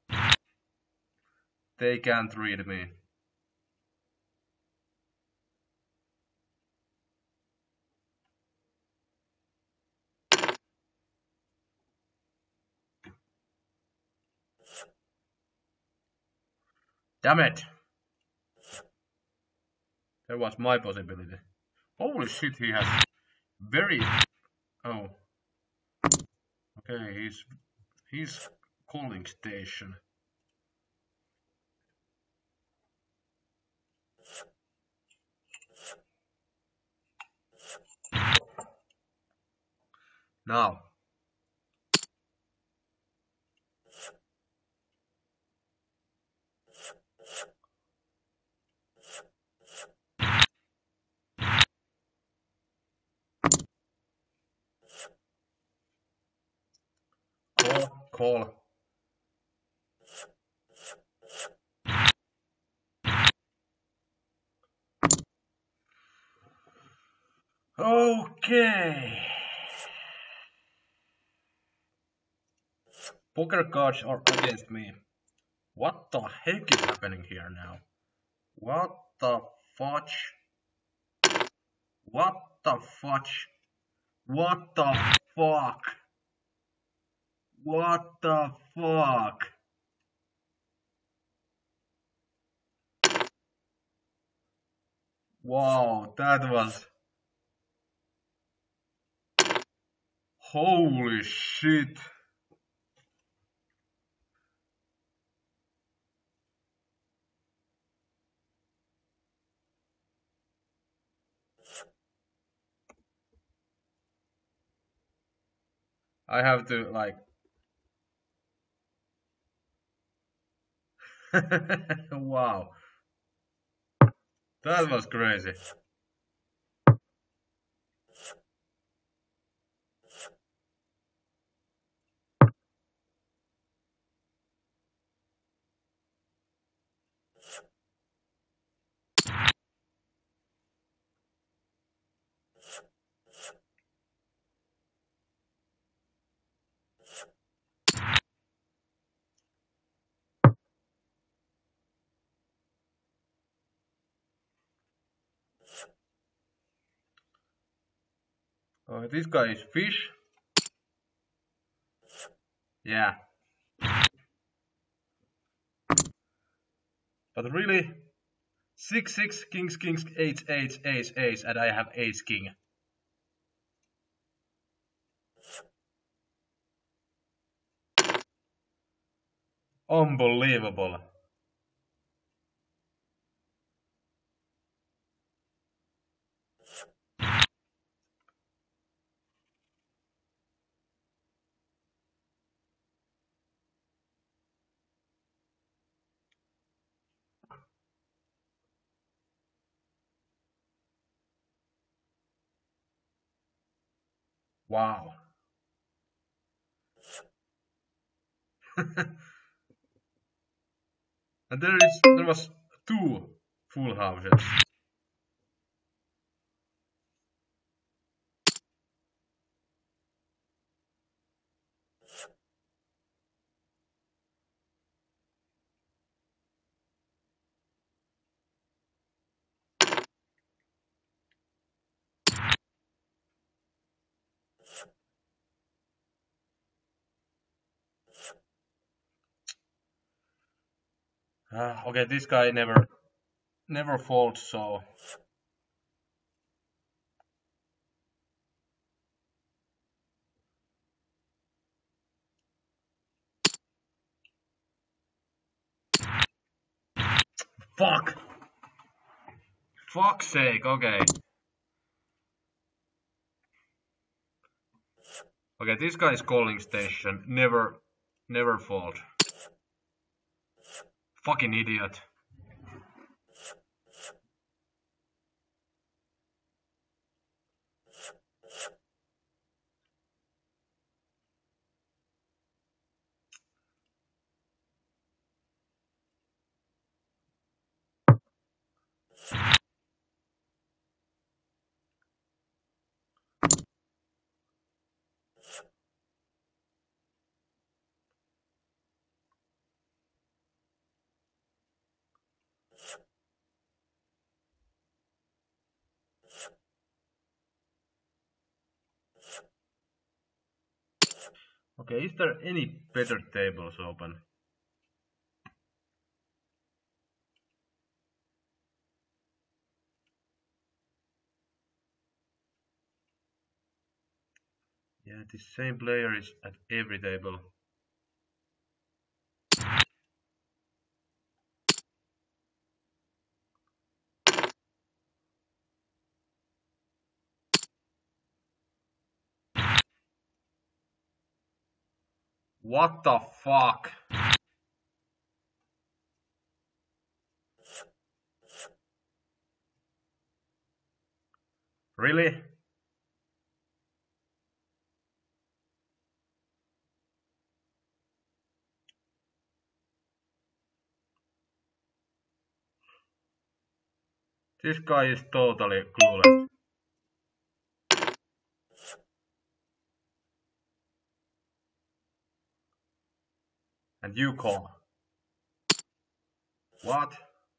They can't read me. Damn it! That was my possibility. Holy shit, he has very... Oh. Okay, he's... He's calling station. Now. Call, call. Okay. Poker cards are against me. What the heck is happening here now? What the fudge? What the fudge? What the fuck? What the fuck? Wow, that was... Holy shit. I have to like... Wow. That was crazy. Uh, this guy is fish. Yeah. But really, six six kings kings eight eight ace ace, and I have ace king. Unbelievable. Wow. And there is there was two full houses. Uh, okay, this guy never never folds, so fuck. Fuck's sake, okay. Okay, this guy's calling station never never fold. Fucking idiot. Okay, is there any better tables open? Yeah, the same player is at every table. What the fuck? Really? This guy is totally clueless. And you call. What?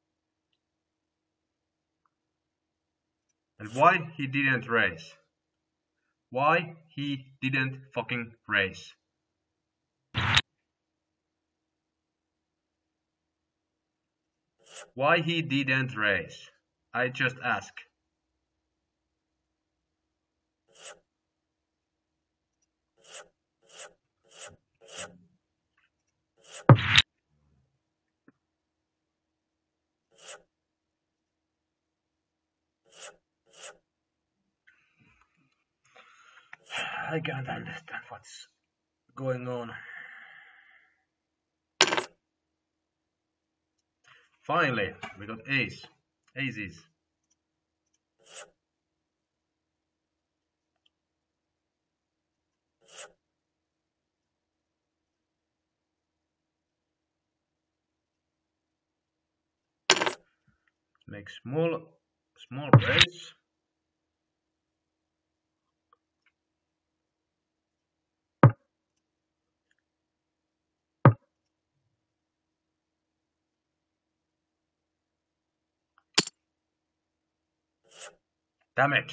And why he didn't raise? Why he didn't fucking raise? Why he didn't raise? I just ask. I can't understand what's going on. Finally, we got ace. Aces. Make small, small raise. Damn it.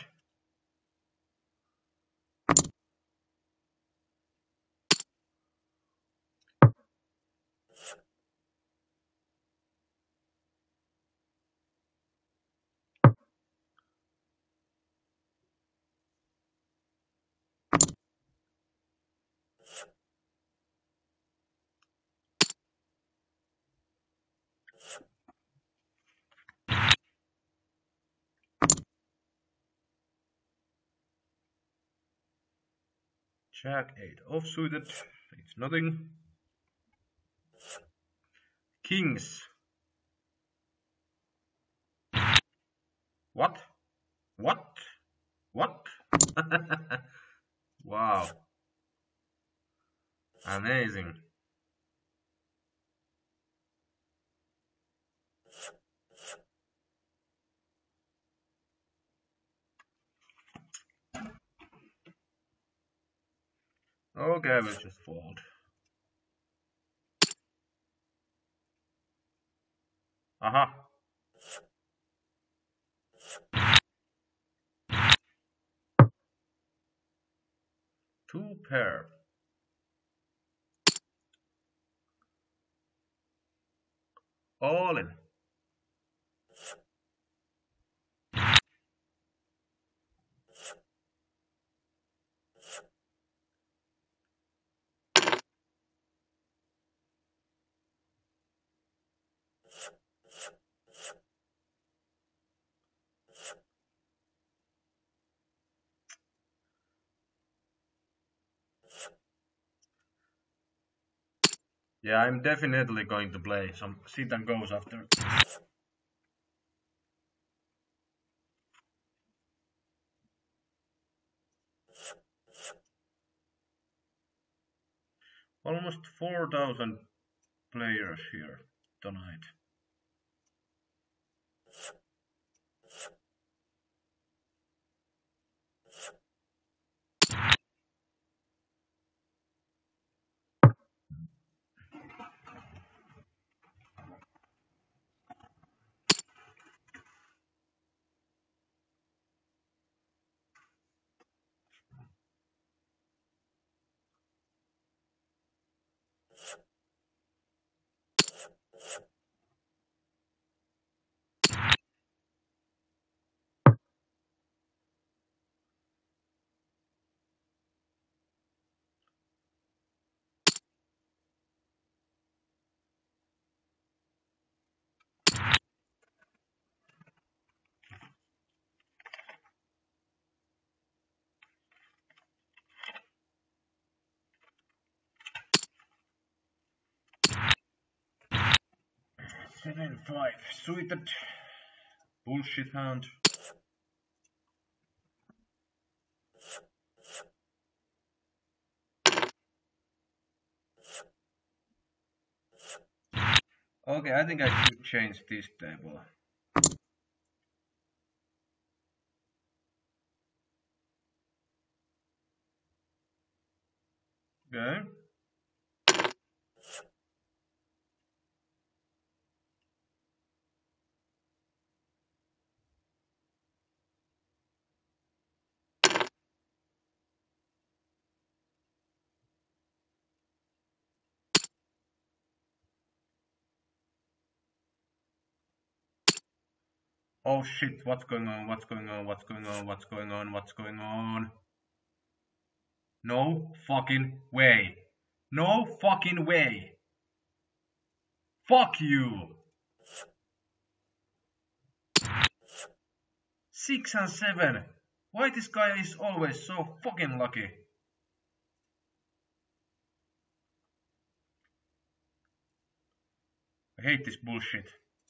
Jack eight offsuited. It's nothing. Kings. What? What? What? Wow. Amazing. Okay, I will just fold. Aha. Two pair. All in. Yeah, I'm definitely going to play some sit and goes after. Almost four thousand players here tonight. seven five suited. Bullshit hand. Okay, I think I should change this table. Okay. Oh shit, what's going on, what's going on, what's going on, what's going on, what's going on? No fucking way. No fucking way. Fuck you. Six and seven. Why this guy is always so fucking lucky? I hate this bullshit.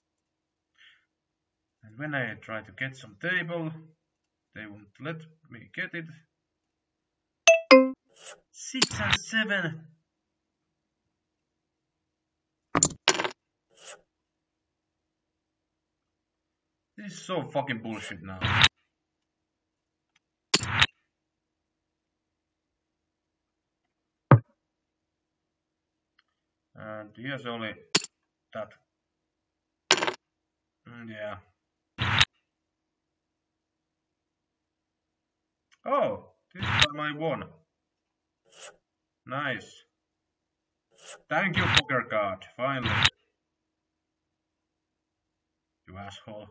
And when I try to get some table, they won't let me get it. Six and seven. This is so fucking bullshit now. And here's only that. Mm, yeah. Oh, this time I won. Nice. Thank you, poker card. Finally. You asshole.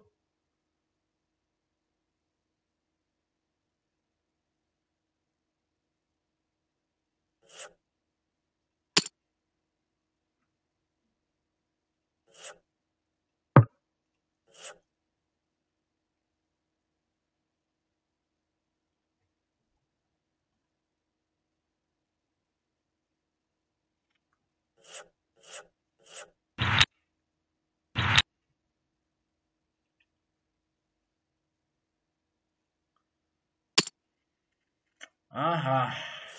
Aha.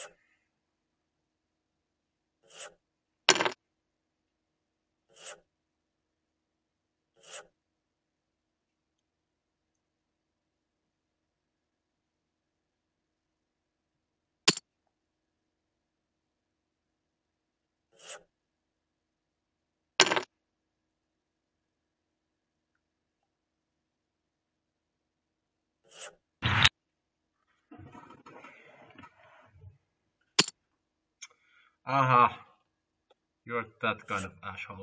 Aha. You're that kind of asshole.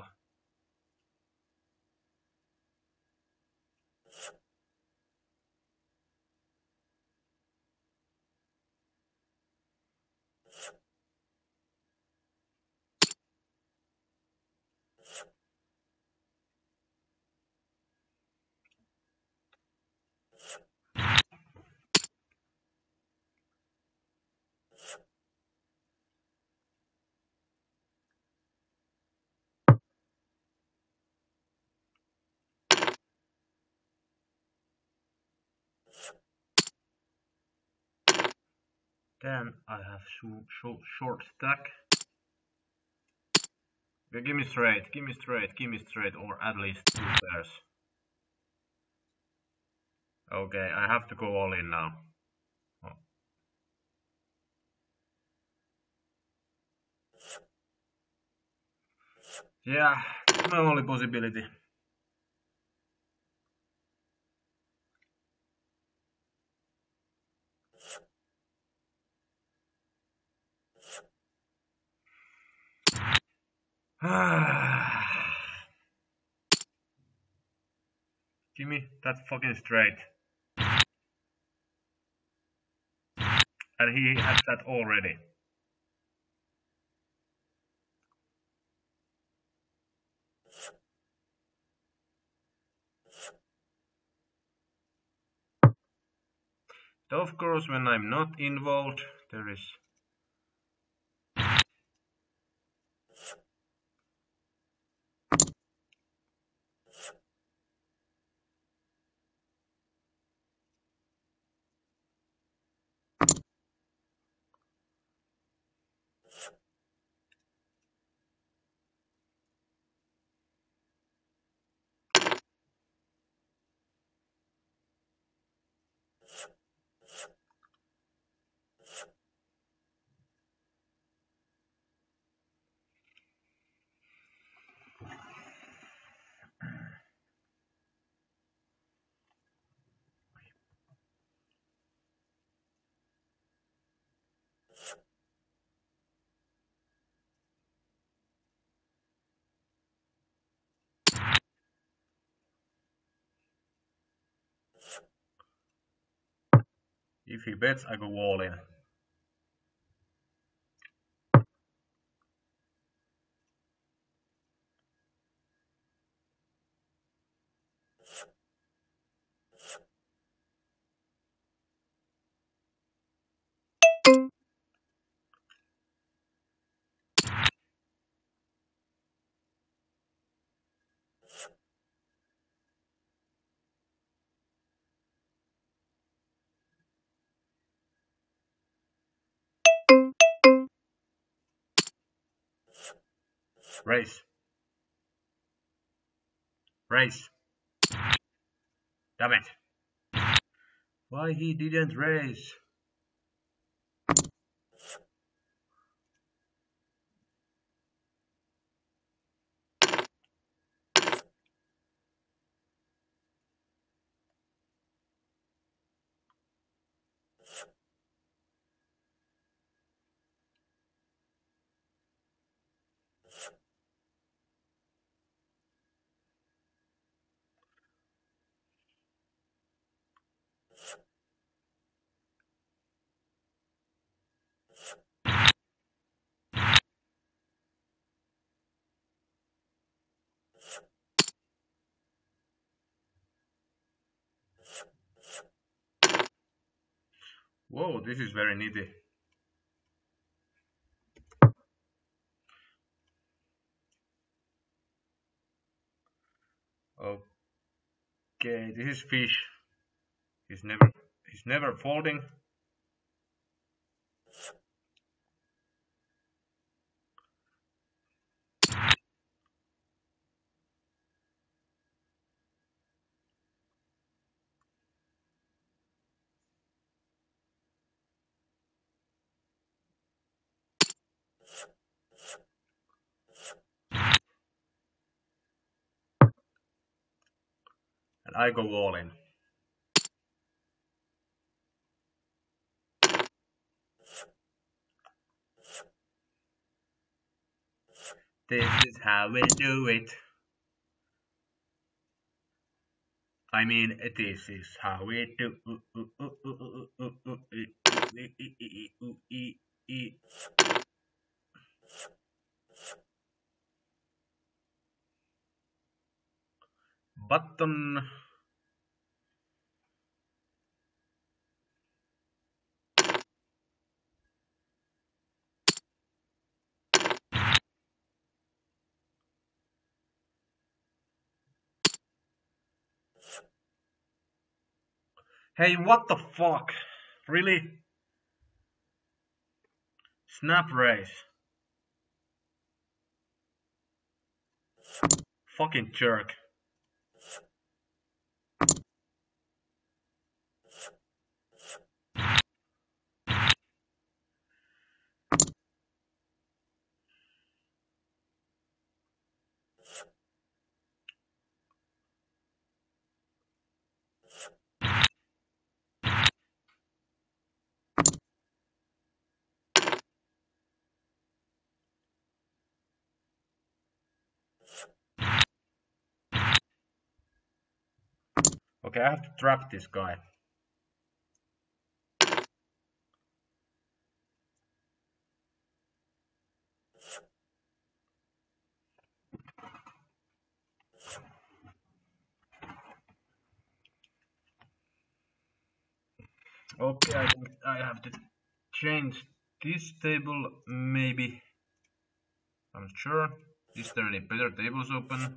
Then I have sh sh short stack. Okay, give me straight, give me straight, give me straight, or at least two pairs. Okay, I have to go all in now. Oh. Yeah, it's my only possibility. Give me that fucking straight. And he has that already. Of course, when I'm not involved, there is If he bets, I go all in. Raise. Raise. Damn it. Why he didn't raise? Whoa, this is very nitty. Okay, this is fish. He's never he's never folding. And I go all in. This is how we do it. I mean, this is how we do it. Button. Hey, what the fuck? Really? Snap raise. Fucking jerk. Okay, I have to trap this guy. Okay, I think I have to change this table, maybe. I'm not sure. Is there any better tables open?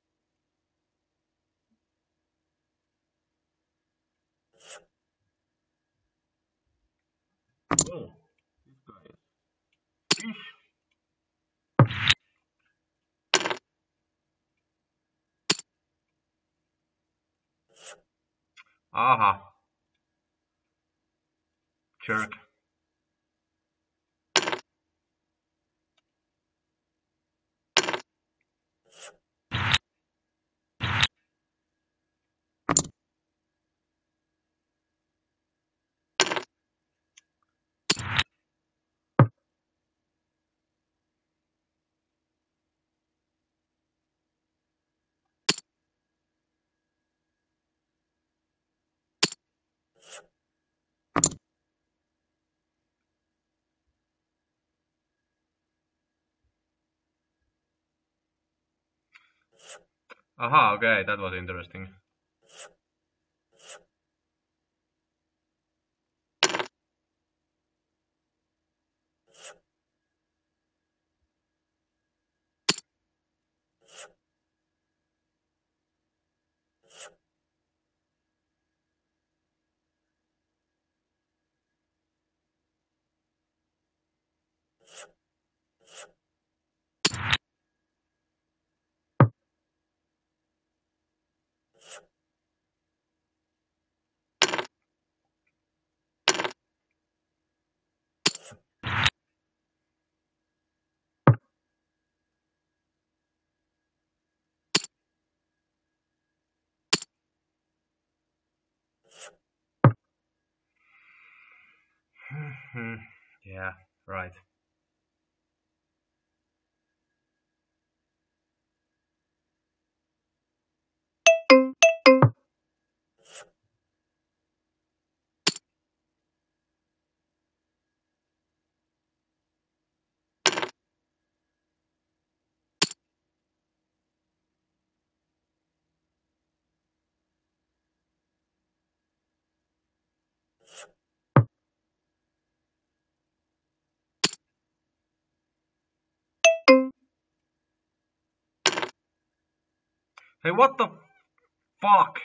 Oh, this guy is fish. Aha. Jerk. Aha, okay, that was interesting. Yeah, right. Hey, what the fuck?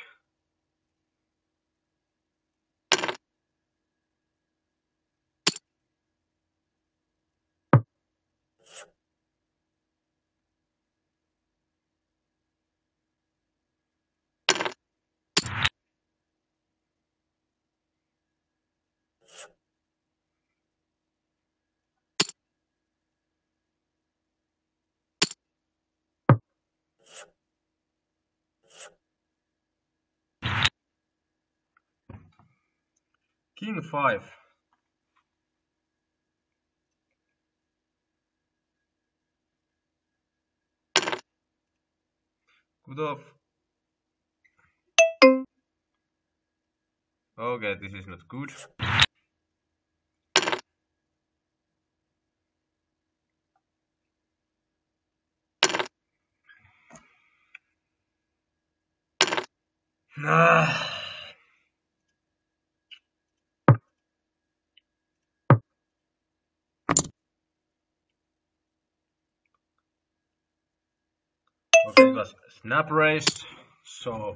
King five. Good off. Okay, this is not good. Ah. Okay, it was snap raised. So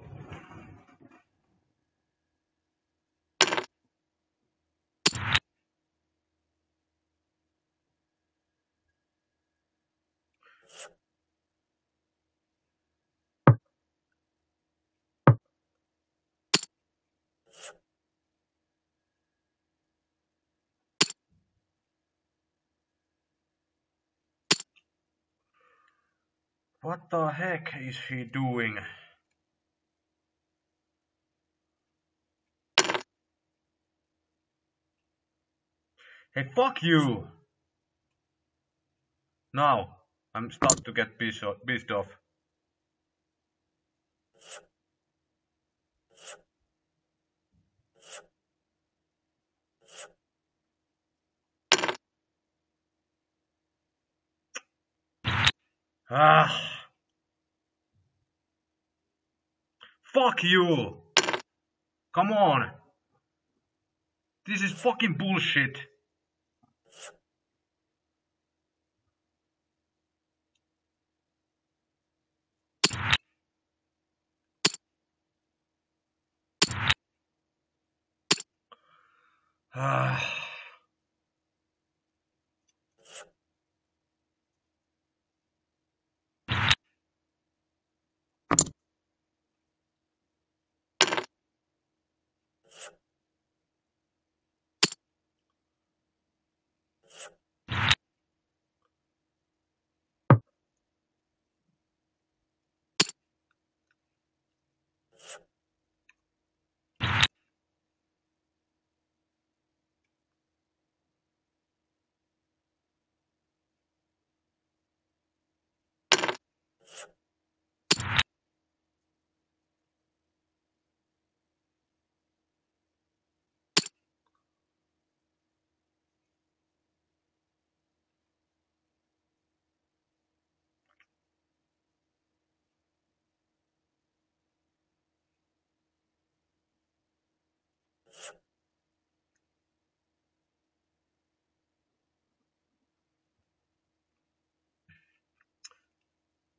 what the heck is he doing? Hey, fuck you! Now I'm starting to get pissed off. Ah! Fuck you! Come on! This is fucking bullshit! Ah!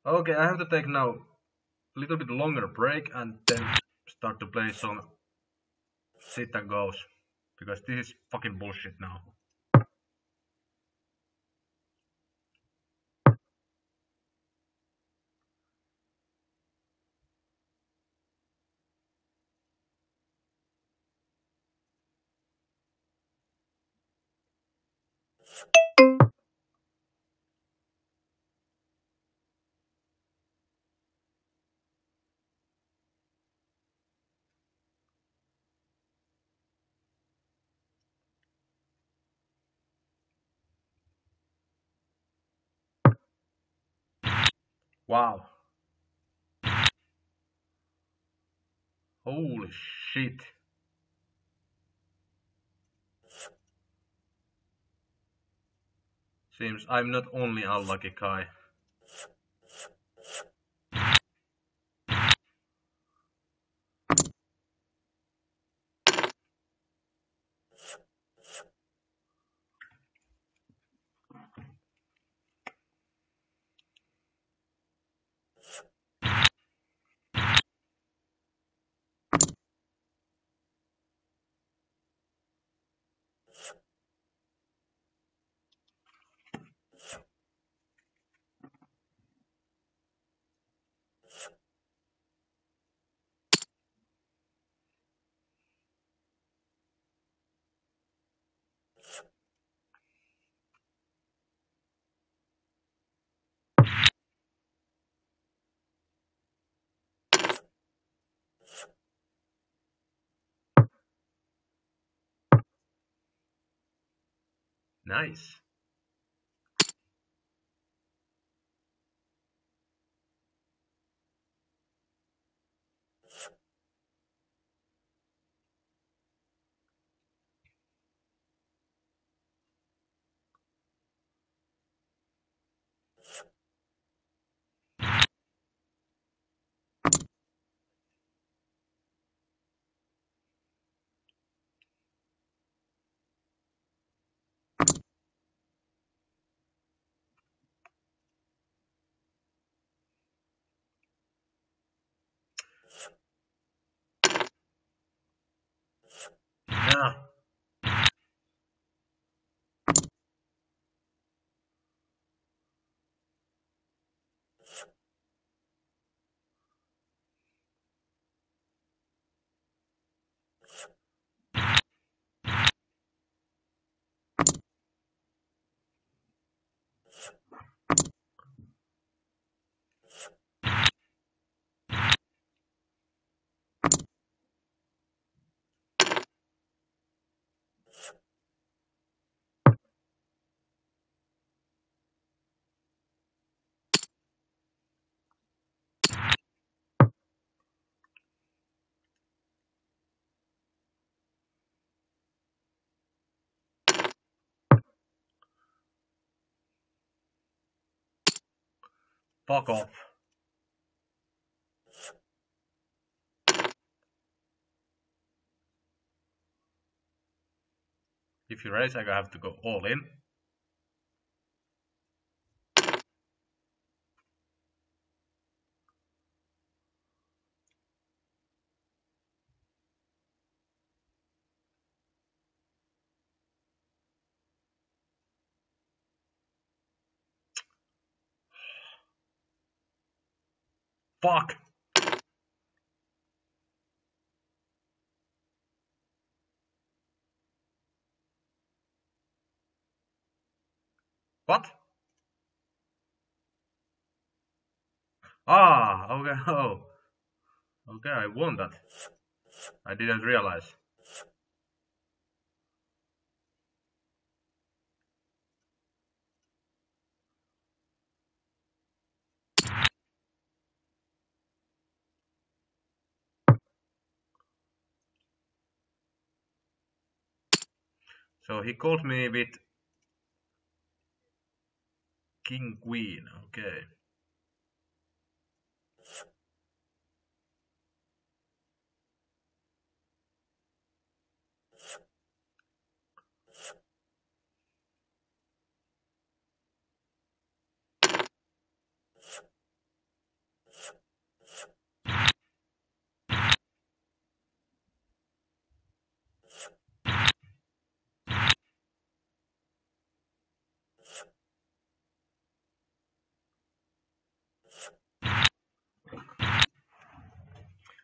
Okay, I have to take now a little bit longer break and then start to play some sit and goes because this is fucking bullshit now. Wow. Holy shit. Seems I'm not only unlucky guy. Nice. Yeah. Fuck off. If you raise, I have to go all in. Fuck. What? Ah, okay. Oh, okay. I won that. I didn't realize. So he called me with King Queen. Okay.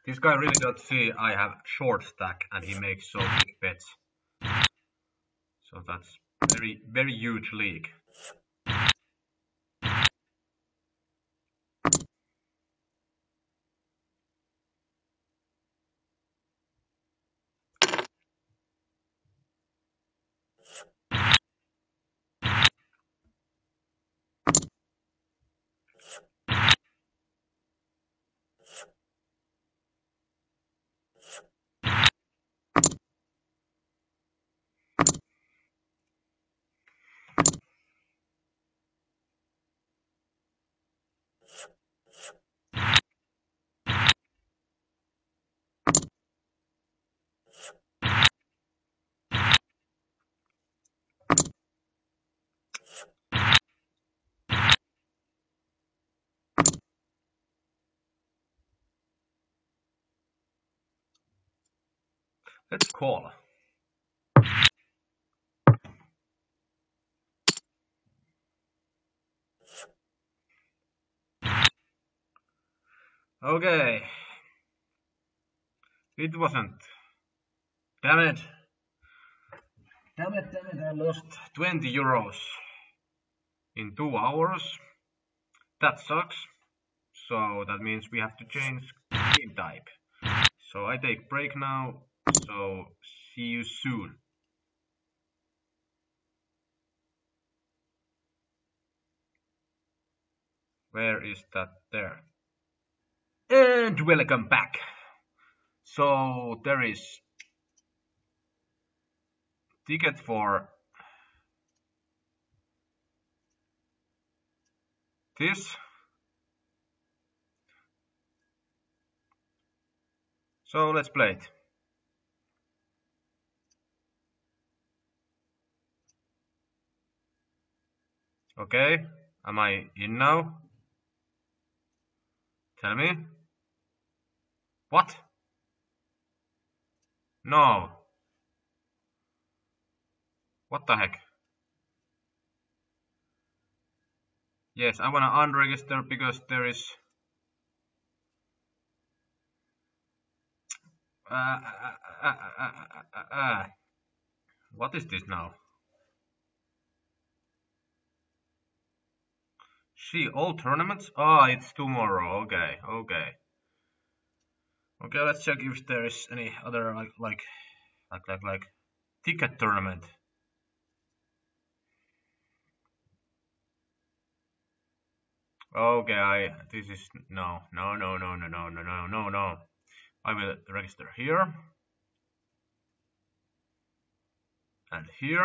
This guy really does see I have short stack and he makes so big bets. So that's very, very huge league. Let's call. Okay. It wasn't. Damn it. Damn it, damn it, I lost twenty euros in two hours. That sucks. So that means we have to change game type. So I take break now. So see you soon. Where is that there? And welcome back. So there is ticket for this. So let's play it. Okay, am I in now? Tell me. What? No. What the heck? Yes, I wanna unregister because there is uh, uh, uh, uh, uh, what is this now? See all tournaments? Ah, oh, it's tomorrow. Okay, okay. Okay, let's check if there is any other like like like like like ticket tournament. Okay, I this is no no no no no no no no no no. I will register here and here.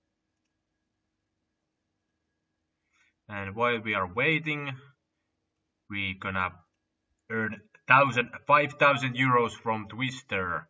And while we are waiting, we gonna earn thousand five thousand euros from Twister.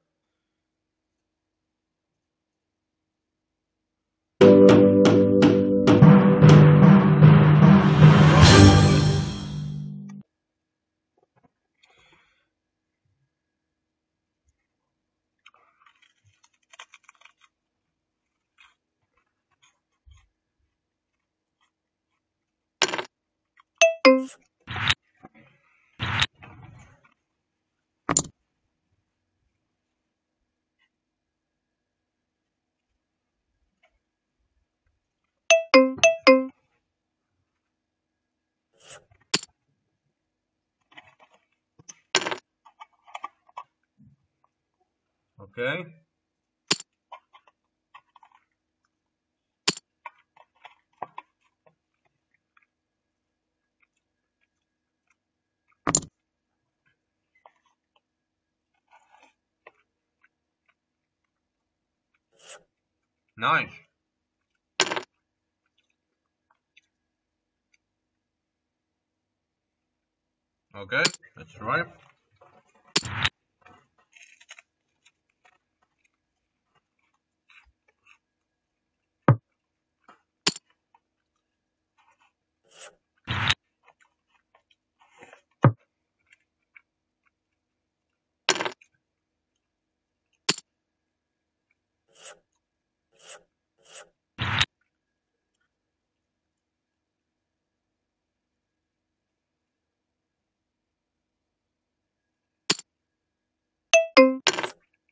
Okay. Nice. Okay, let's try.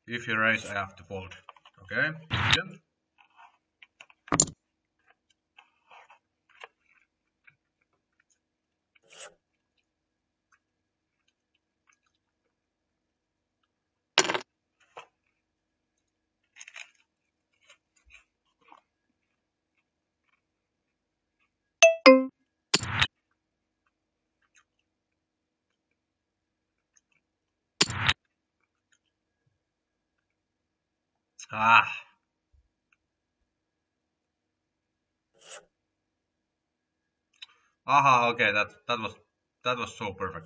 If you raise, I have to fold. Okay? Yep. Ah. Aha, okay, that that was that was so perfect.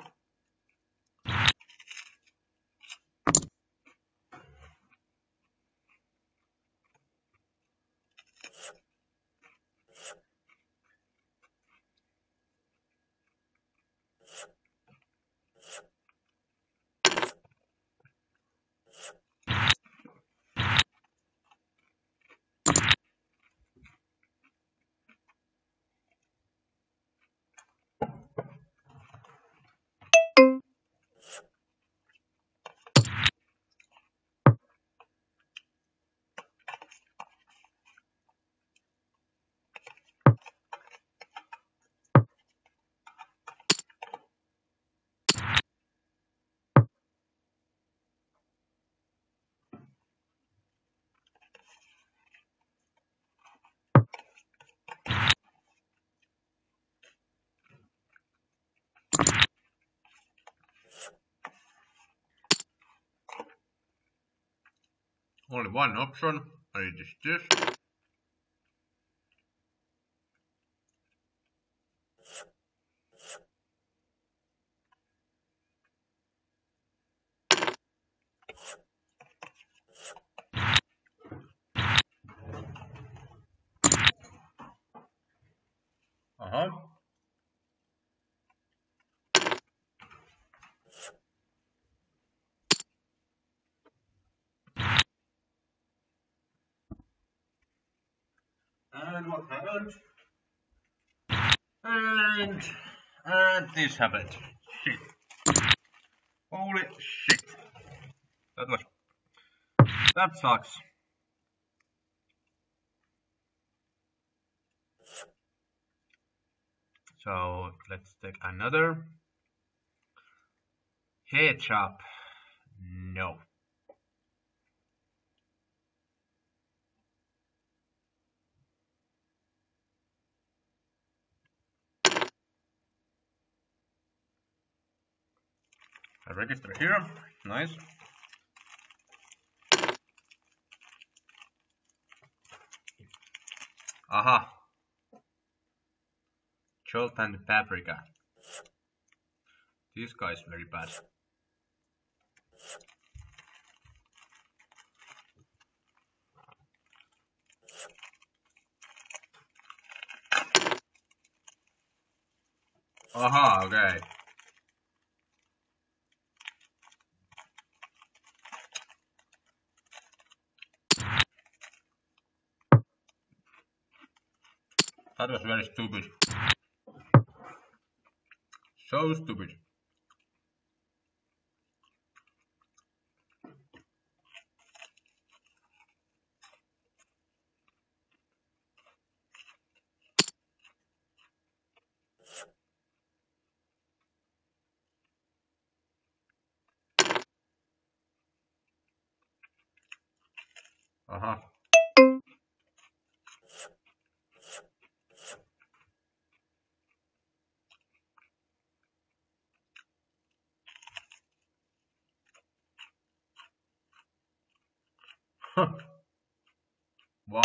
Only one option, and it is this. Uh-huh. And what happened? And and this happened. Shit. Holy shit. That was that sucks. So let's take another. Head chop. No. I register here. Nice. Aha. Jolt and paprika. This guy is very bad. Aha, okay. That was very stupid. So stupid. Aha. Wow.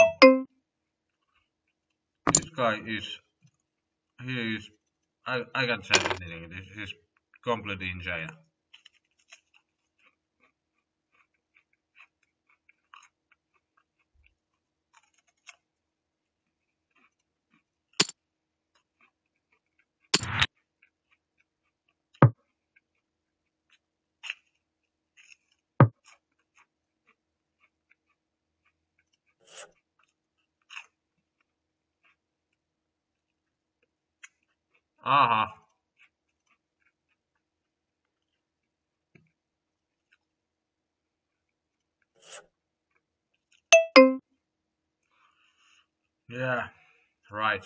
This guy is he is I I can't say anything. This is completely insane. Aha. Yeah, right.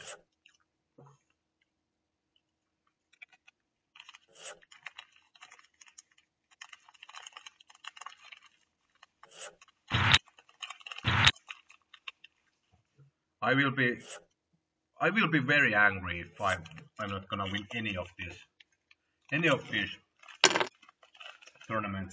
I will be I will be very angry if I'm I'm not gonna win any of this any of these tournaments.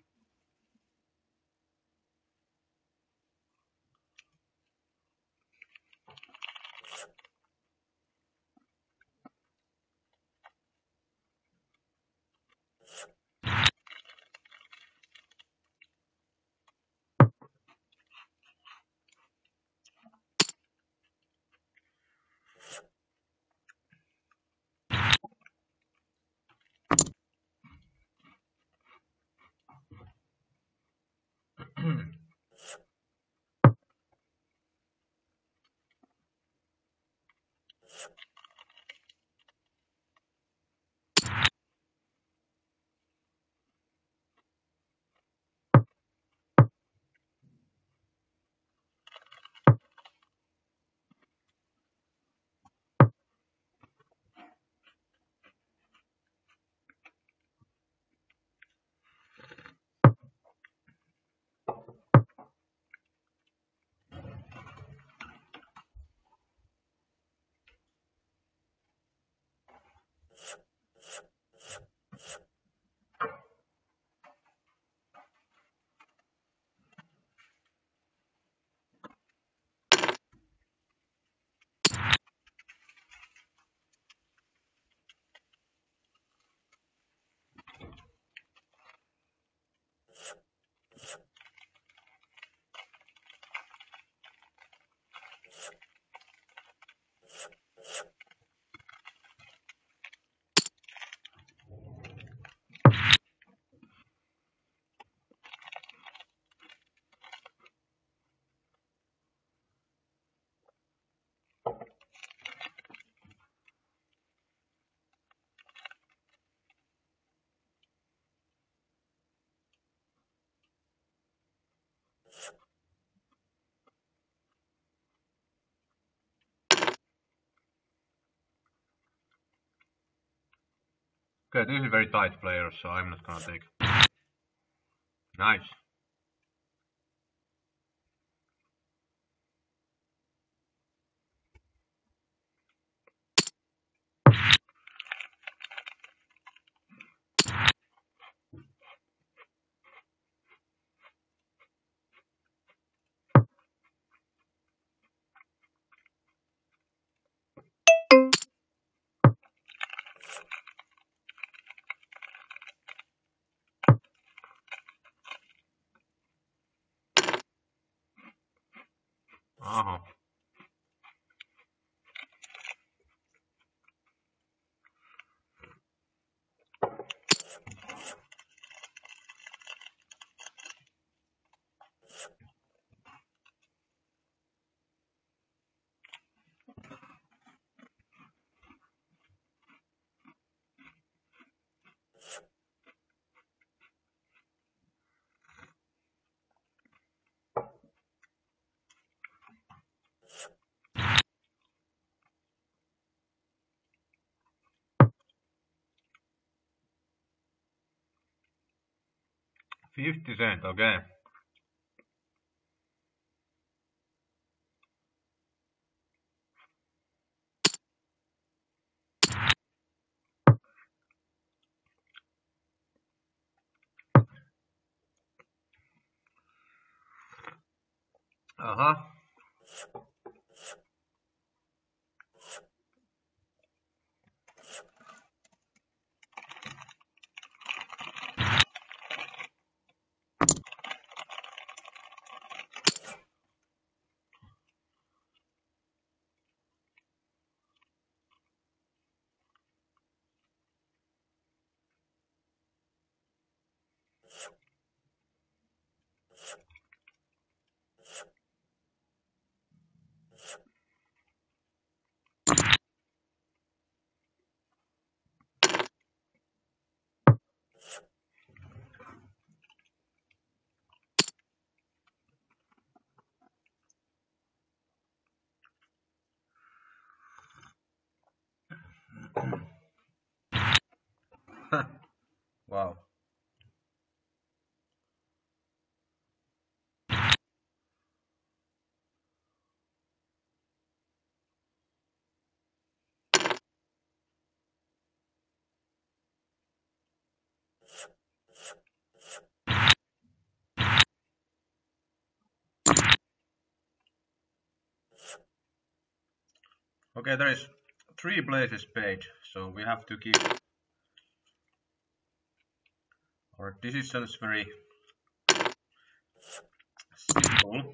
Okay, this is a very tight player, so I'm not gonna take. Nice. Uh-huh. fifty cent, okay. Uh-huh. Wow. Okay, there is three places paid, so we have to keep our decisions very simple.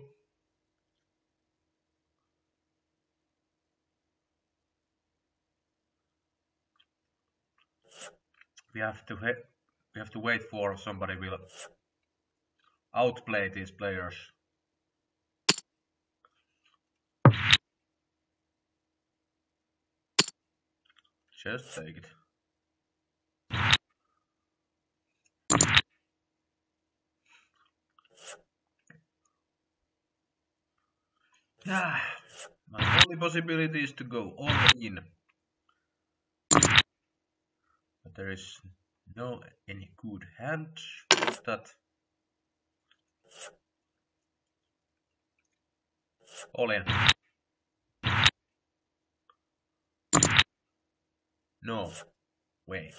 We have to we have to wait for somebody will outplay these players. Just take it. Yeah, my only possibility is to go all in. But there is no any good hand for that. All in. No way.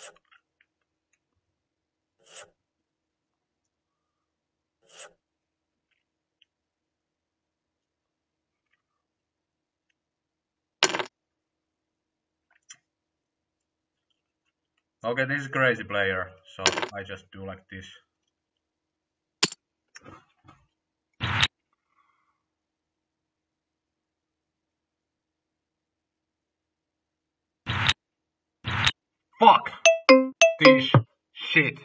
Okay, this is crazy player, so I just do like this. Fuck! This shit.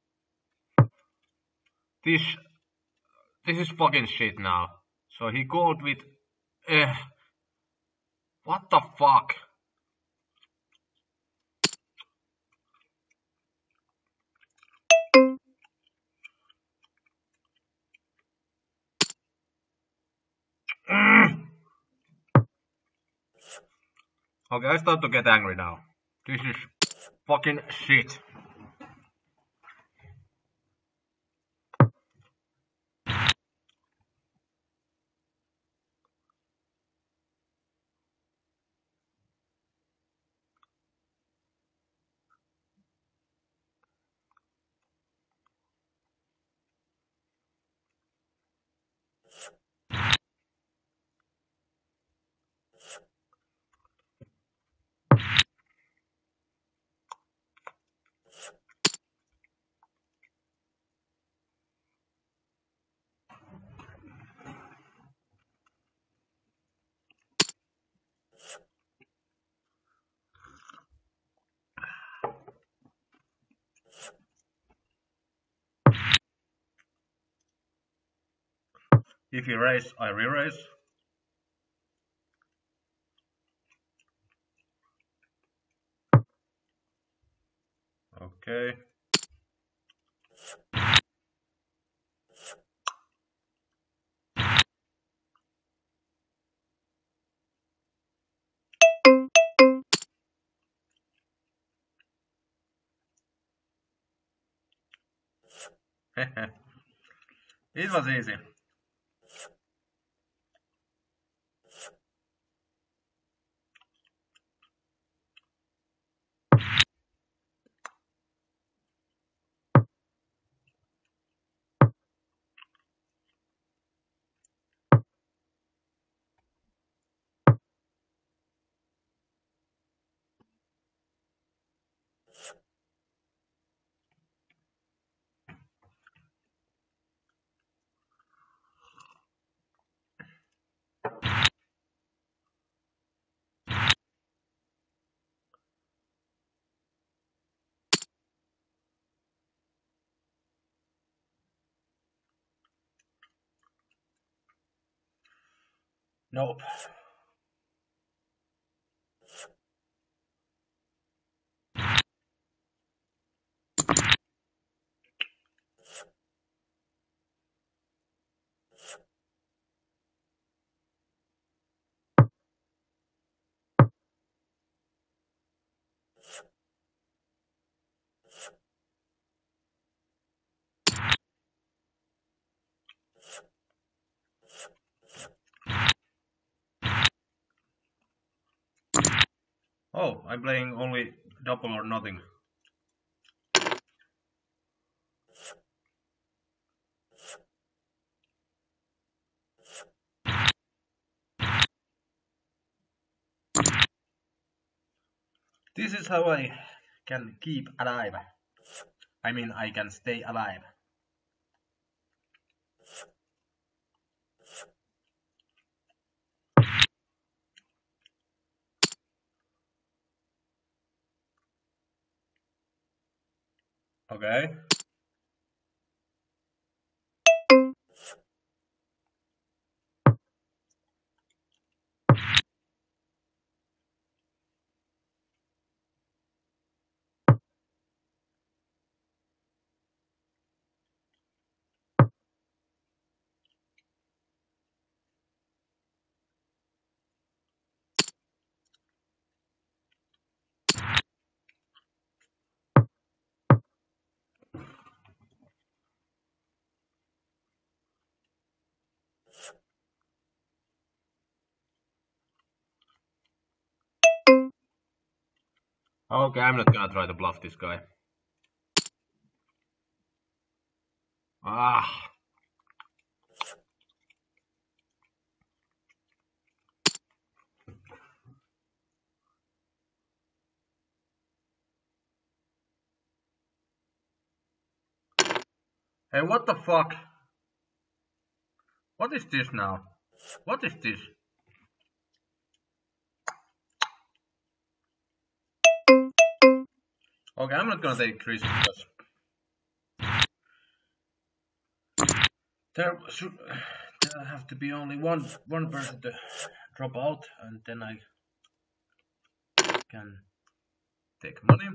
This this is fucking shit now. So he called with eh. What the fuck? Mm. Okay, I start to get angry now. This is fucking shit. If you raise, I re-raise. Okay. It was easy. Nope. Oh, I'm playing only double or nothing. This is how I can keep alive. I mean, I can stay alive. Okay. Okay, I'm not gonna try to bluff this guy. Ah. Hey, what the fuck? What is this now? What is this? Okay, I'm not gonna take risk because there should there have to be only one one person to drop out, and then I can take money.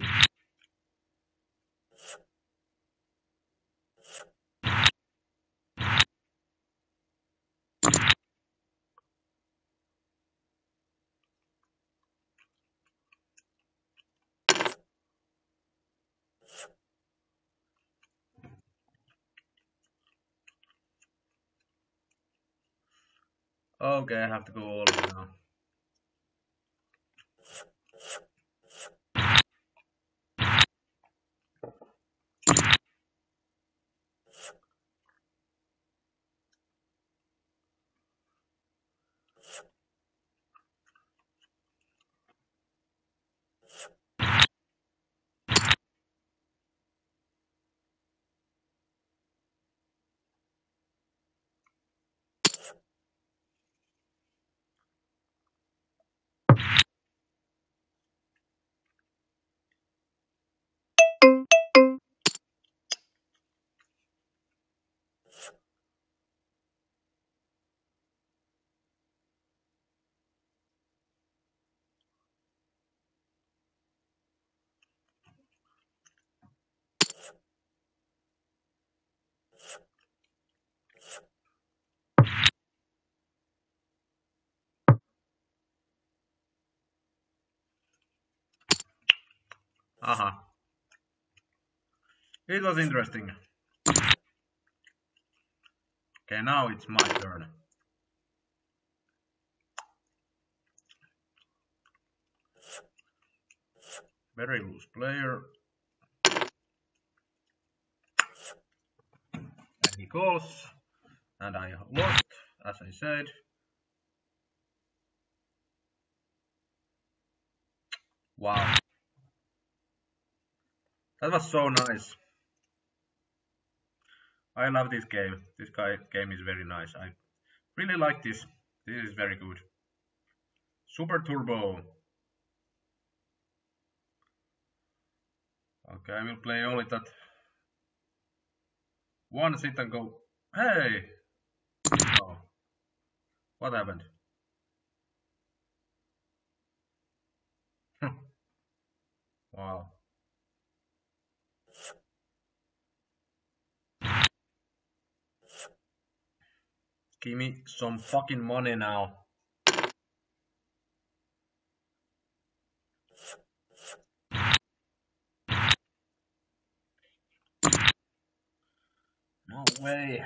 Okay, I have to go all in now. Uh-huh. It was interesting. Okay, now it's my turn. Very loose player. And he calls. And I lost, as I said. Wow. That was so nice. I love this game. This guy game is very nice. I really like this. This is very good. Super Turbo. Okay, I will play only that one sit and go. Hey! Oh, what happened? Wow. Give me some fucking money now. No way.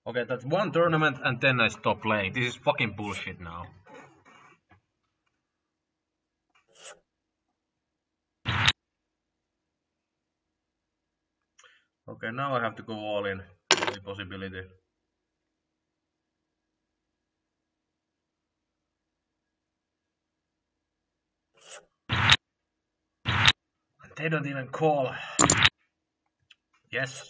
Okay, that's one tournament and then I stop playing. This is fucking bullshit now. Okay, now I have to go all in. Only possibility. They don't even call. Yes.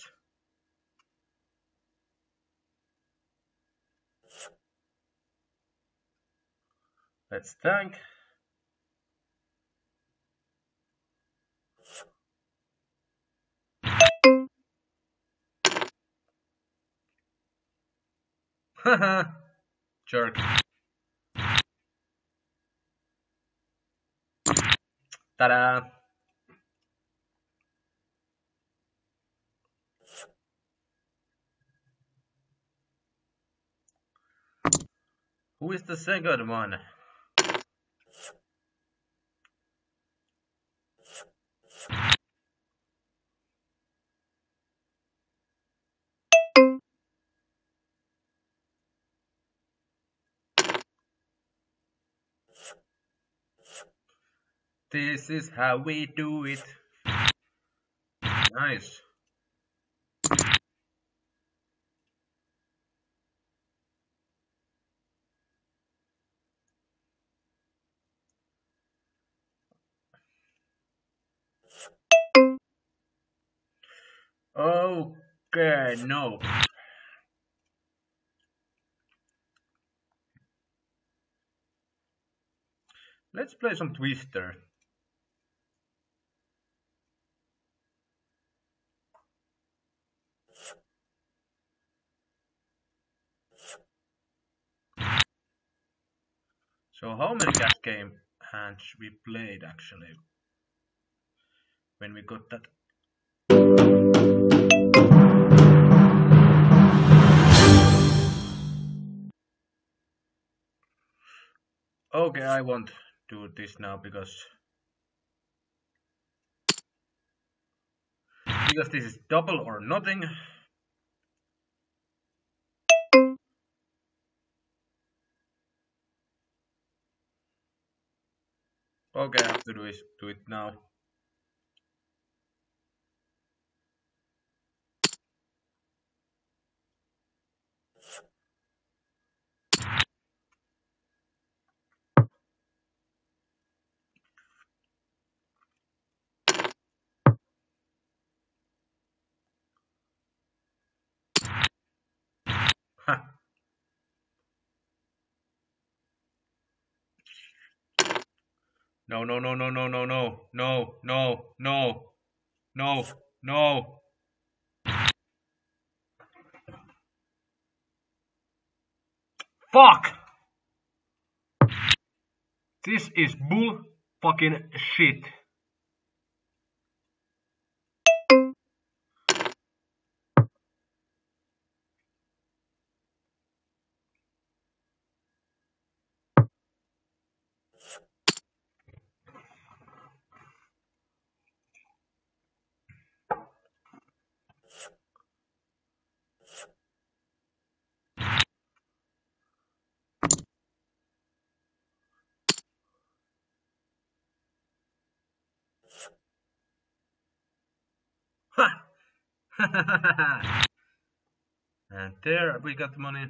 Let's tank. Haha. Jerk. Ta-da! Who is the second one? This is how we do it. Nice. Okay, no. Let's play some Twister. So how many cat game hands we played actually when we got that? Okay, I won't do this now because because this is double or nothing. Okay, I have to do is do it now. Ha. No, no, no, no, no, no, no, no, no, no, no, no. Fuck! This is bull fucking shit. Ha! And there we got money.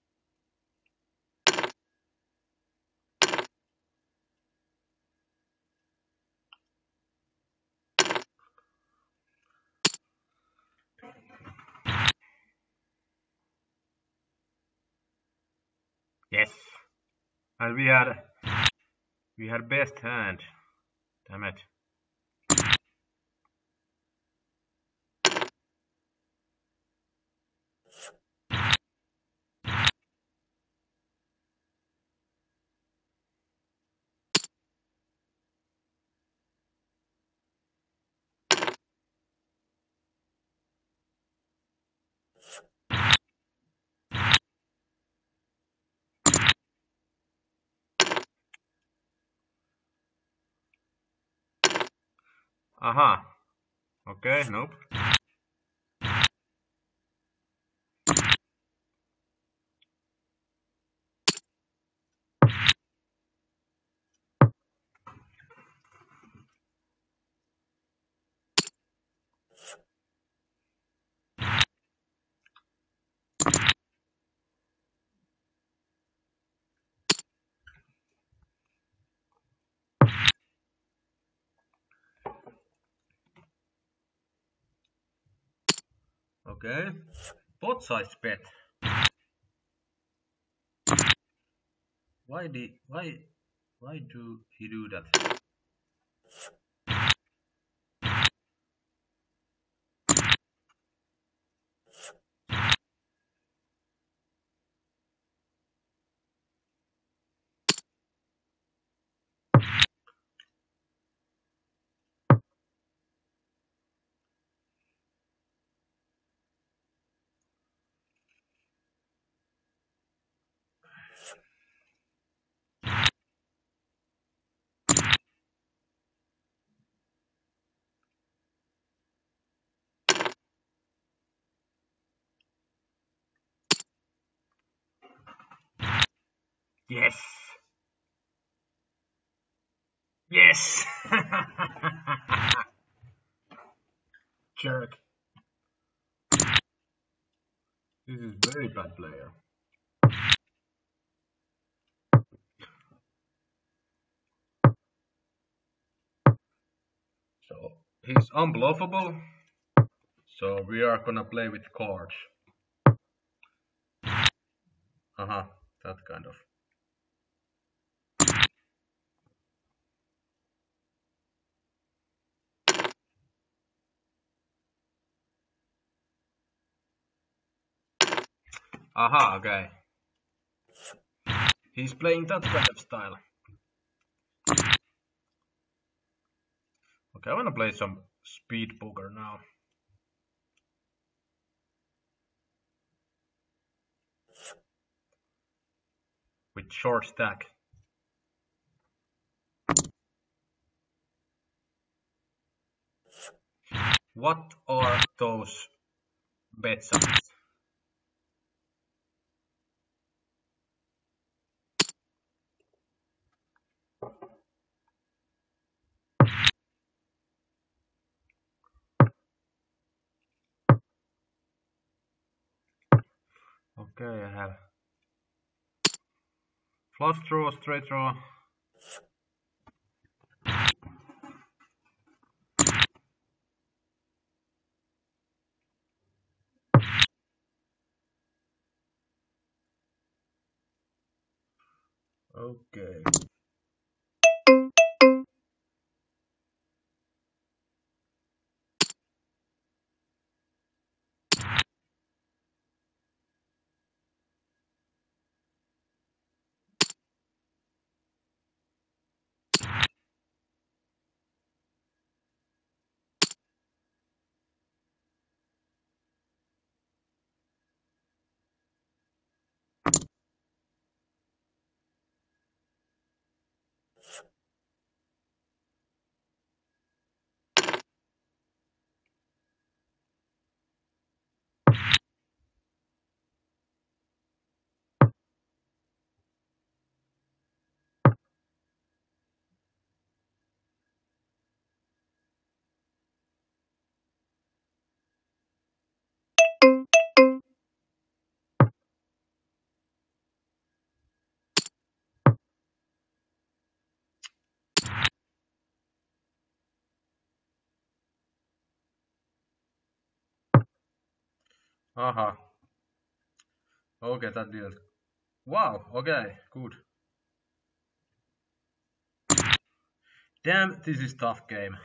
Yes. And we had we had best hand. Damn it. Aha. Okay, nope. Okay. Pot size bet. Why did why why do he do that? Yes. Yes. Jerk. This is very bad player. So he's unbluffable. So we are gonna play with cards. Uh-huh. That kind of. Aha, okay. He's playing that kind of style. Okay, I wanna play some speed poker now. With short stack. What are those bet sizes? Okay, I have flush draw, straight draw. Okay. Aha. Okay, that didn't. Wow, okay, good. Damn, this is tough game.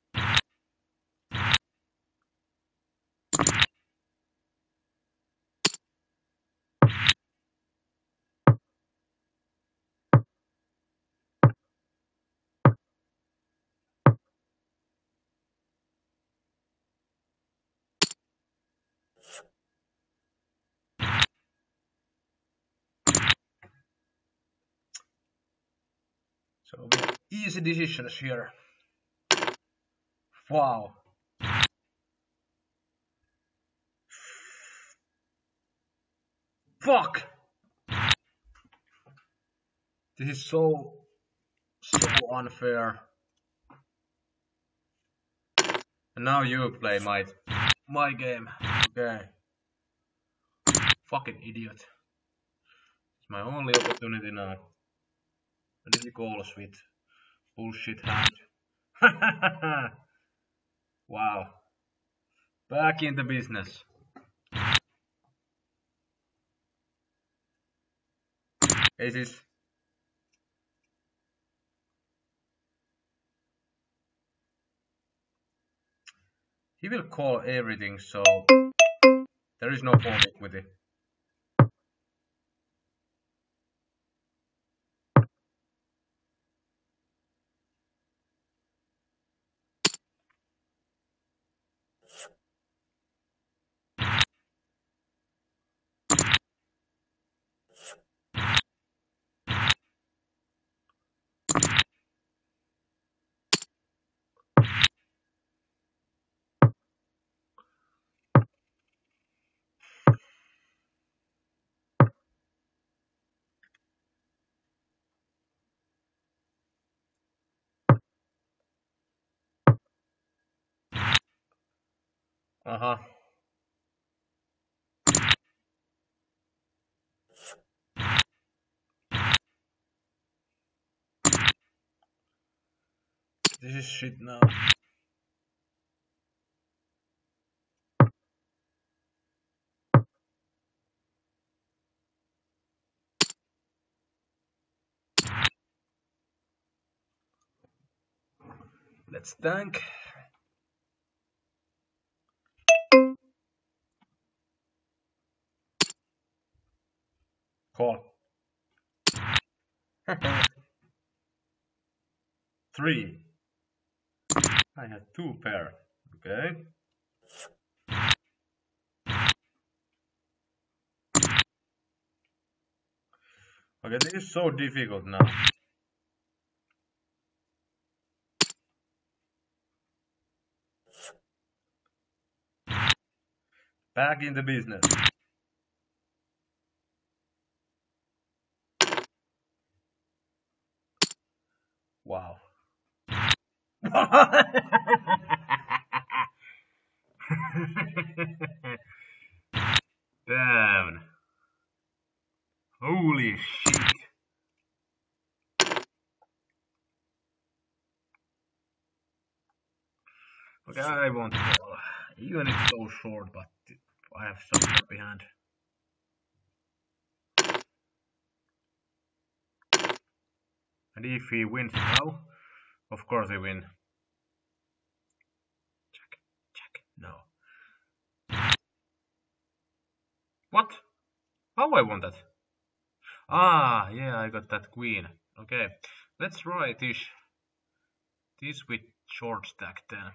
So we have easy decisions here. Wow. Fuck! This is so, so unfair. And now you play my, my game. Okay. Fucking idiot. It's my only opportunity now. And if you call us with bullshit hand. Wow. Back in the business. Aces. He will call everything, so there is no fold equity. Uh-huh. This is shit now. Let's tank. Call. Three. I had two pair. Okay. Okay, this is so difficult now. Back in the business. Wow. Damn. Holy shit. Okay, I won't call. Even if it's so short, but I have something behind. And if he wins now, of course he win. Check, check, no. What? How I won that? Ah, yeah, I got that queen. Okay, let's try this. This with short stack then.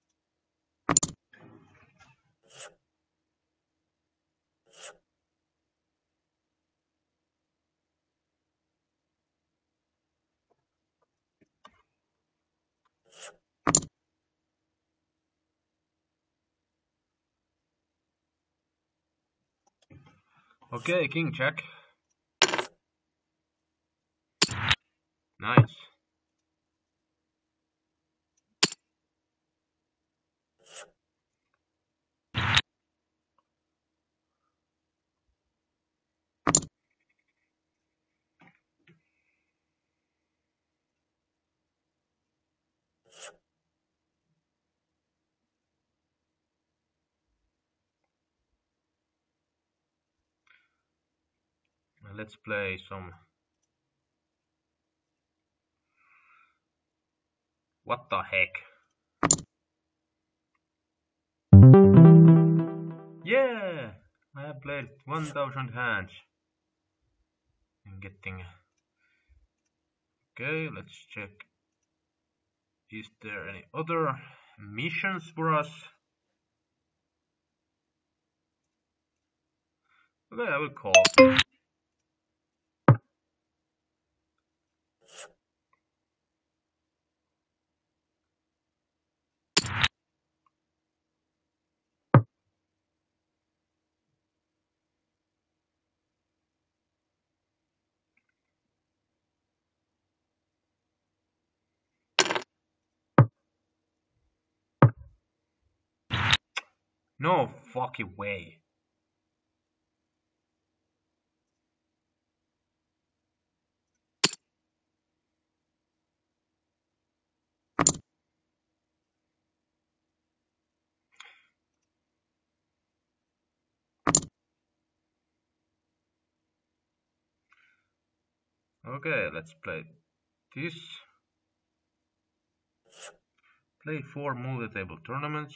Okay, king check. Nice. Let's play some. What the heck? Yeah! I have played one thousand hands. I'm getting. Okay, let's check. Is there any other missions for us? Okay, I will call. No fucking way. Okay, let's play this. Play four multi-table tournaments.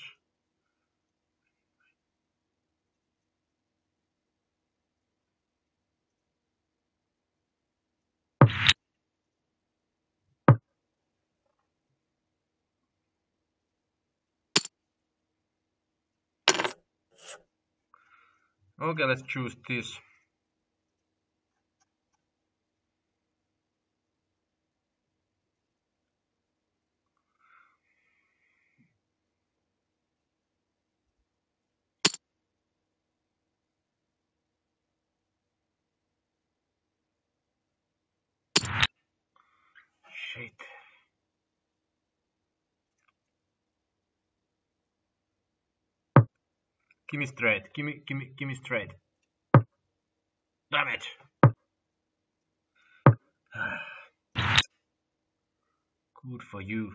Okay, let's choose this. Shit. Give me straight. Give me, give me, give me straight. Damn it. Good for you.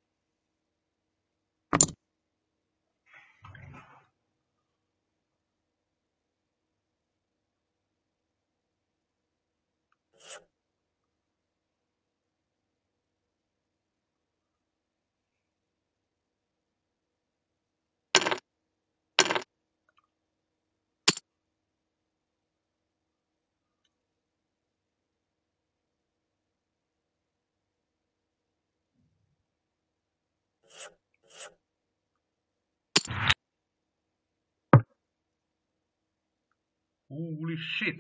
Holy shit.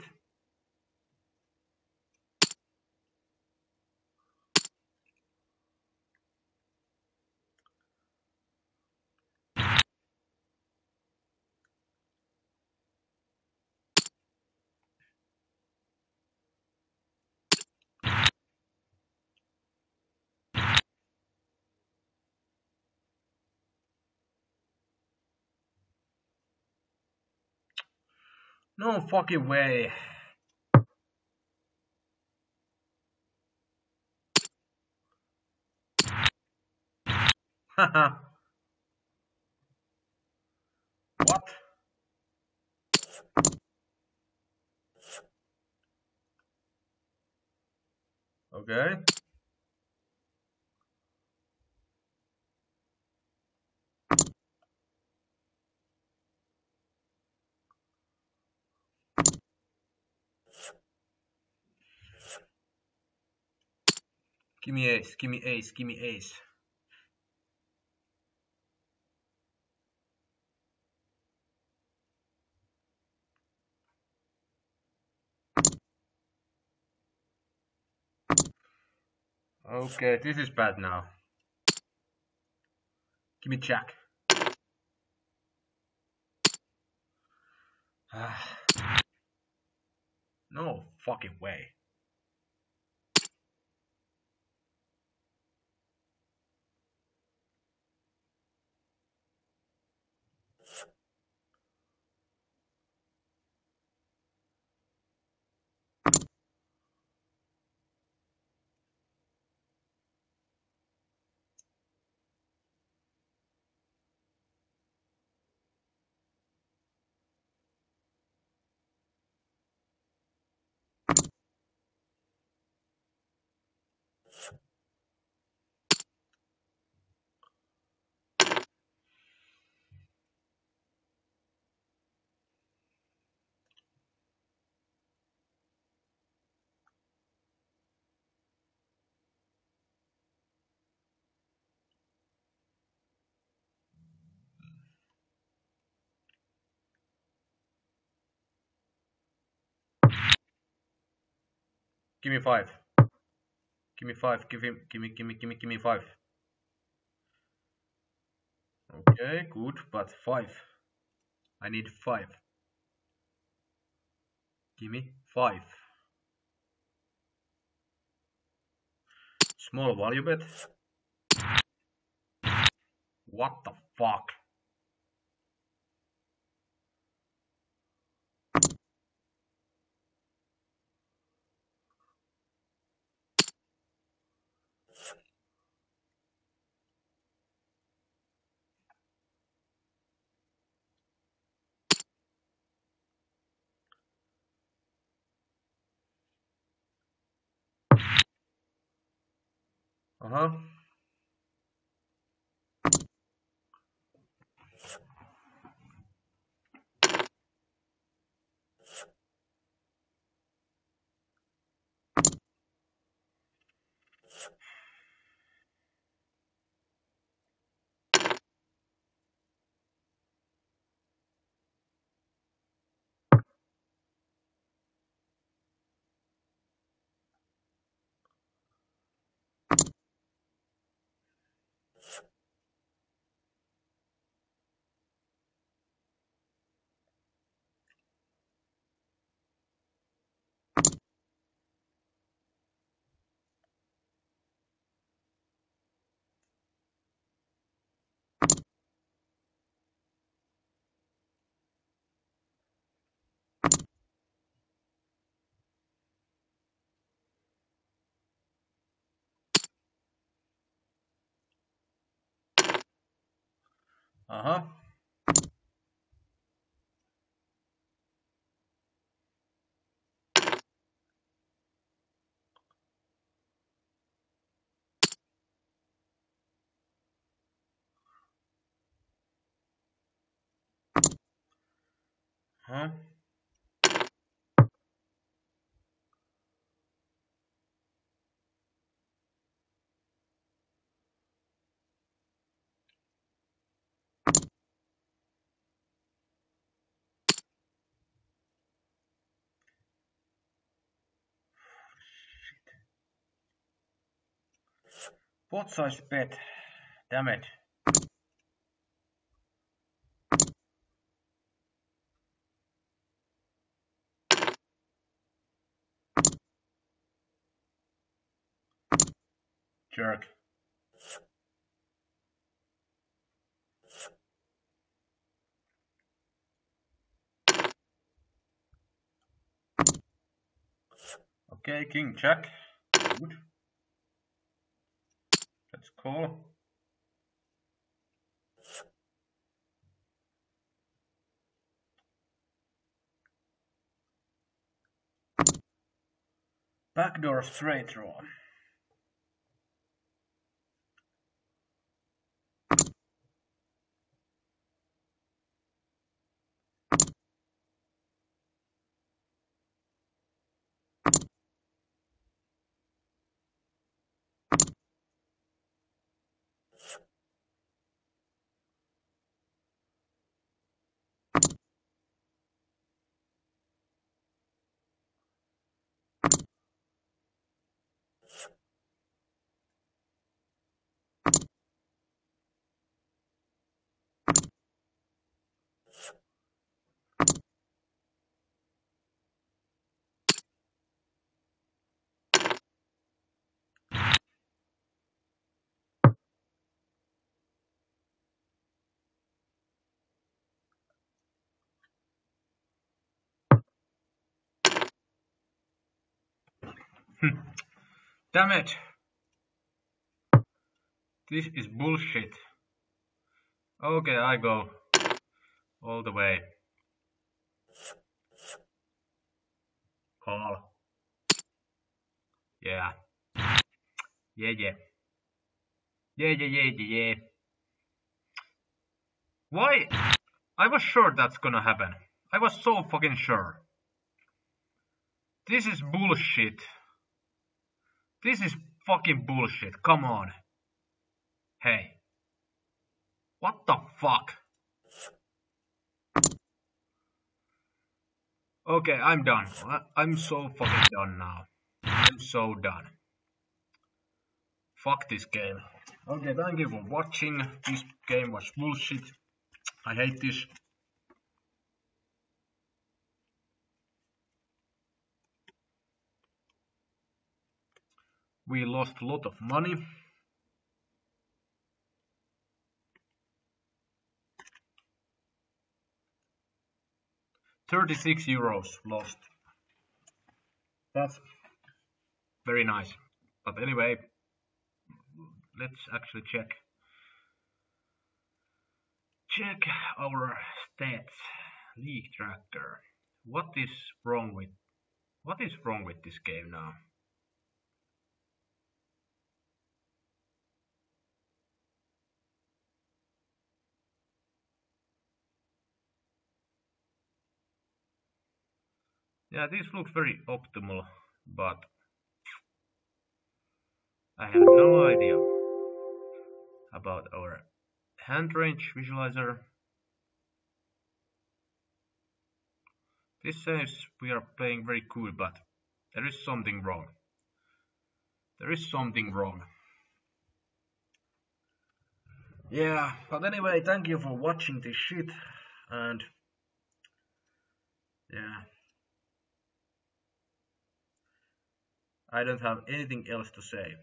No fucking way. Haha. What? Okay. Give me ace, give me ace, give me ace. Okay, this is bad now. Give me jack. No fucking way. Give me five. Give me five. Give him. Give me. Give me. Give me. Give me five. Okay, good, but five. I need five. Give me five. Small value bet. What the fuck? Uh-huh. Uh-huh. Huh? What size bet? Damn it. Jerk. Okay, king jack. Good. Let's call. Backdoor straight draw. Damn it. This is bullshit. Okay, I go all the way. Call. Yeah. Yeah, yeah. Yeah, yeah, yeah, yeah, yeah. Why? I was sure that's gonna happen. I was so fucking sure. This is bullshit. This is fucking bullshit. Come on. Hey. What the fuck? Okay, I'm done. I'm so fucking done now. I'm so done. Fuck this game. Okay, thank you for watching. This game was bullshit. I hate this. We lost a lot of money. thirty-six euros lost. That's very nice. But anyway, let's actually check. Check our stats. League tracker. What is wrong with what is wrong with this game now? Yeah, this looks very optimal, but I have no idea about our hand range visualizer. This says we are playing very cool, but there is something wrong. There is something wrong. Yeah, but anyway, thank you for watching this shit, and yeah, I don't have anything else to say.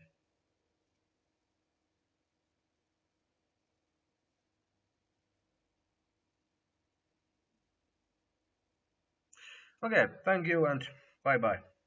Okay, thank you and bye bye.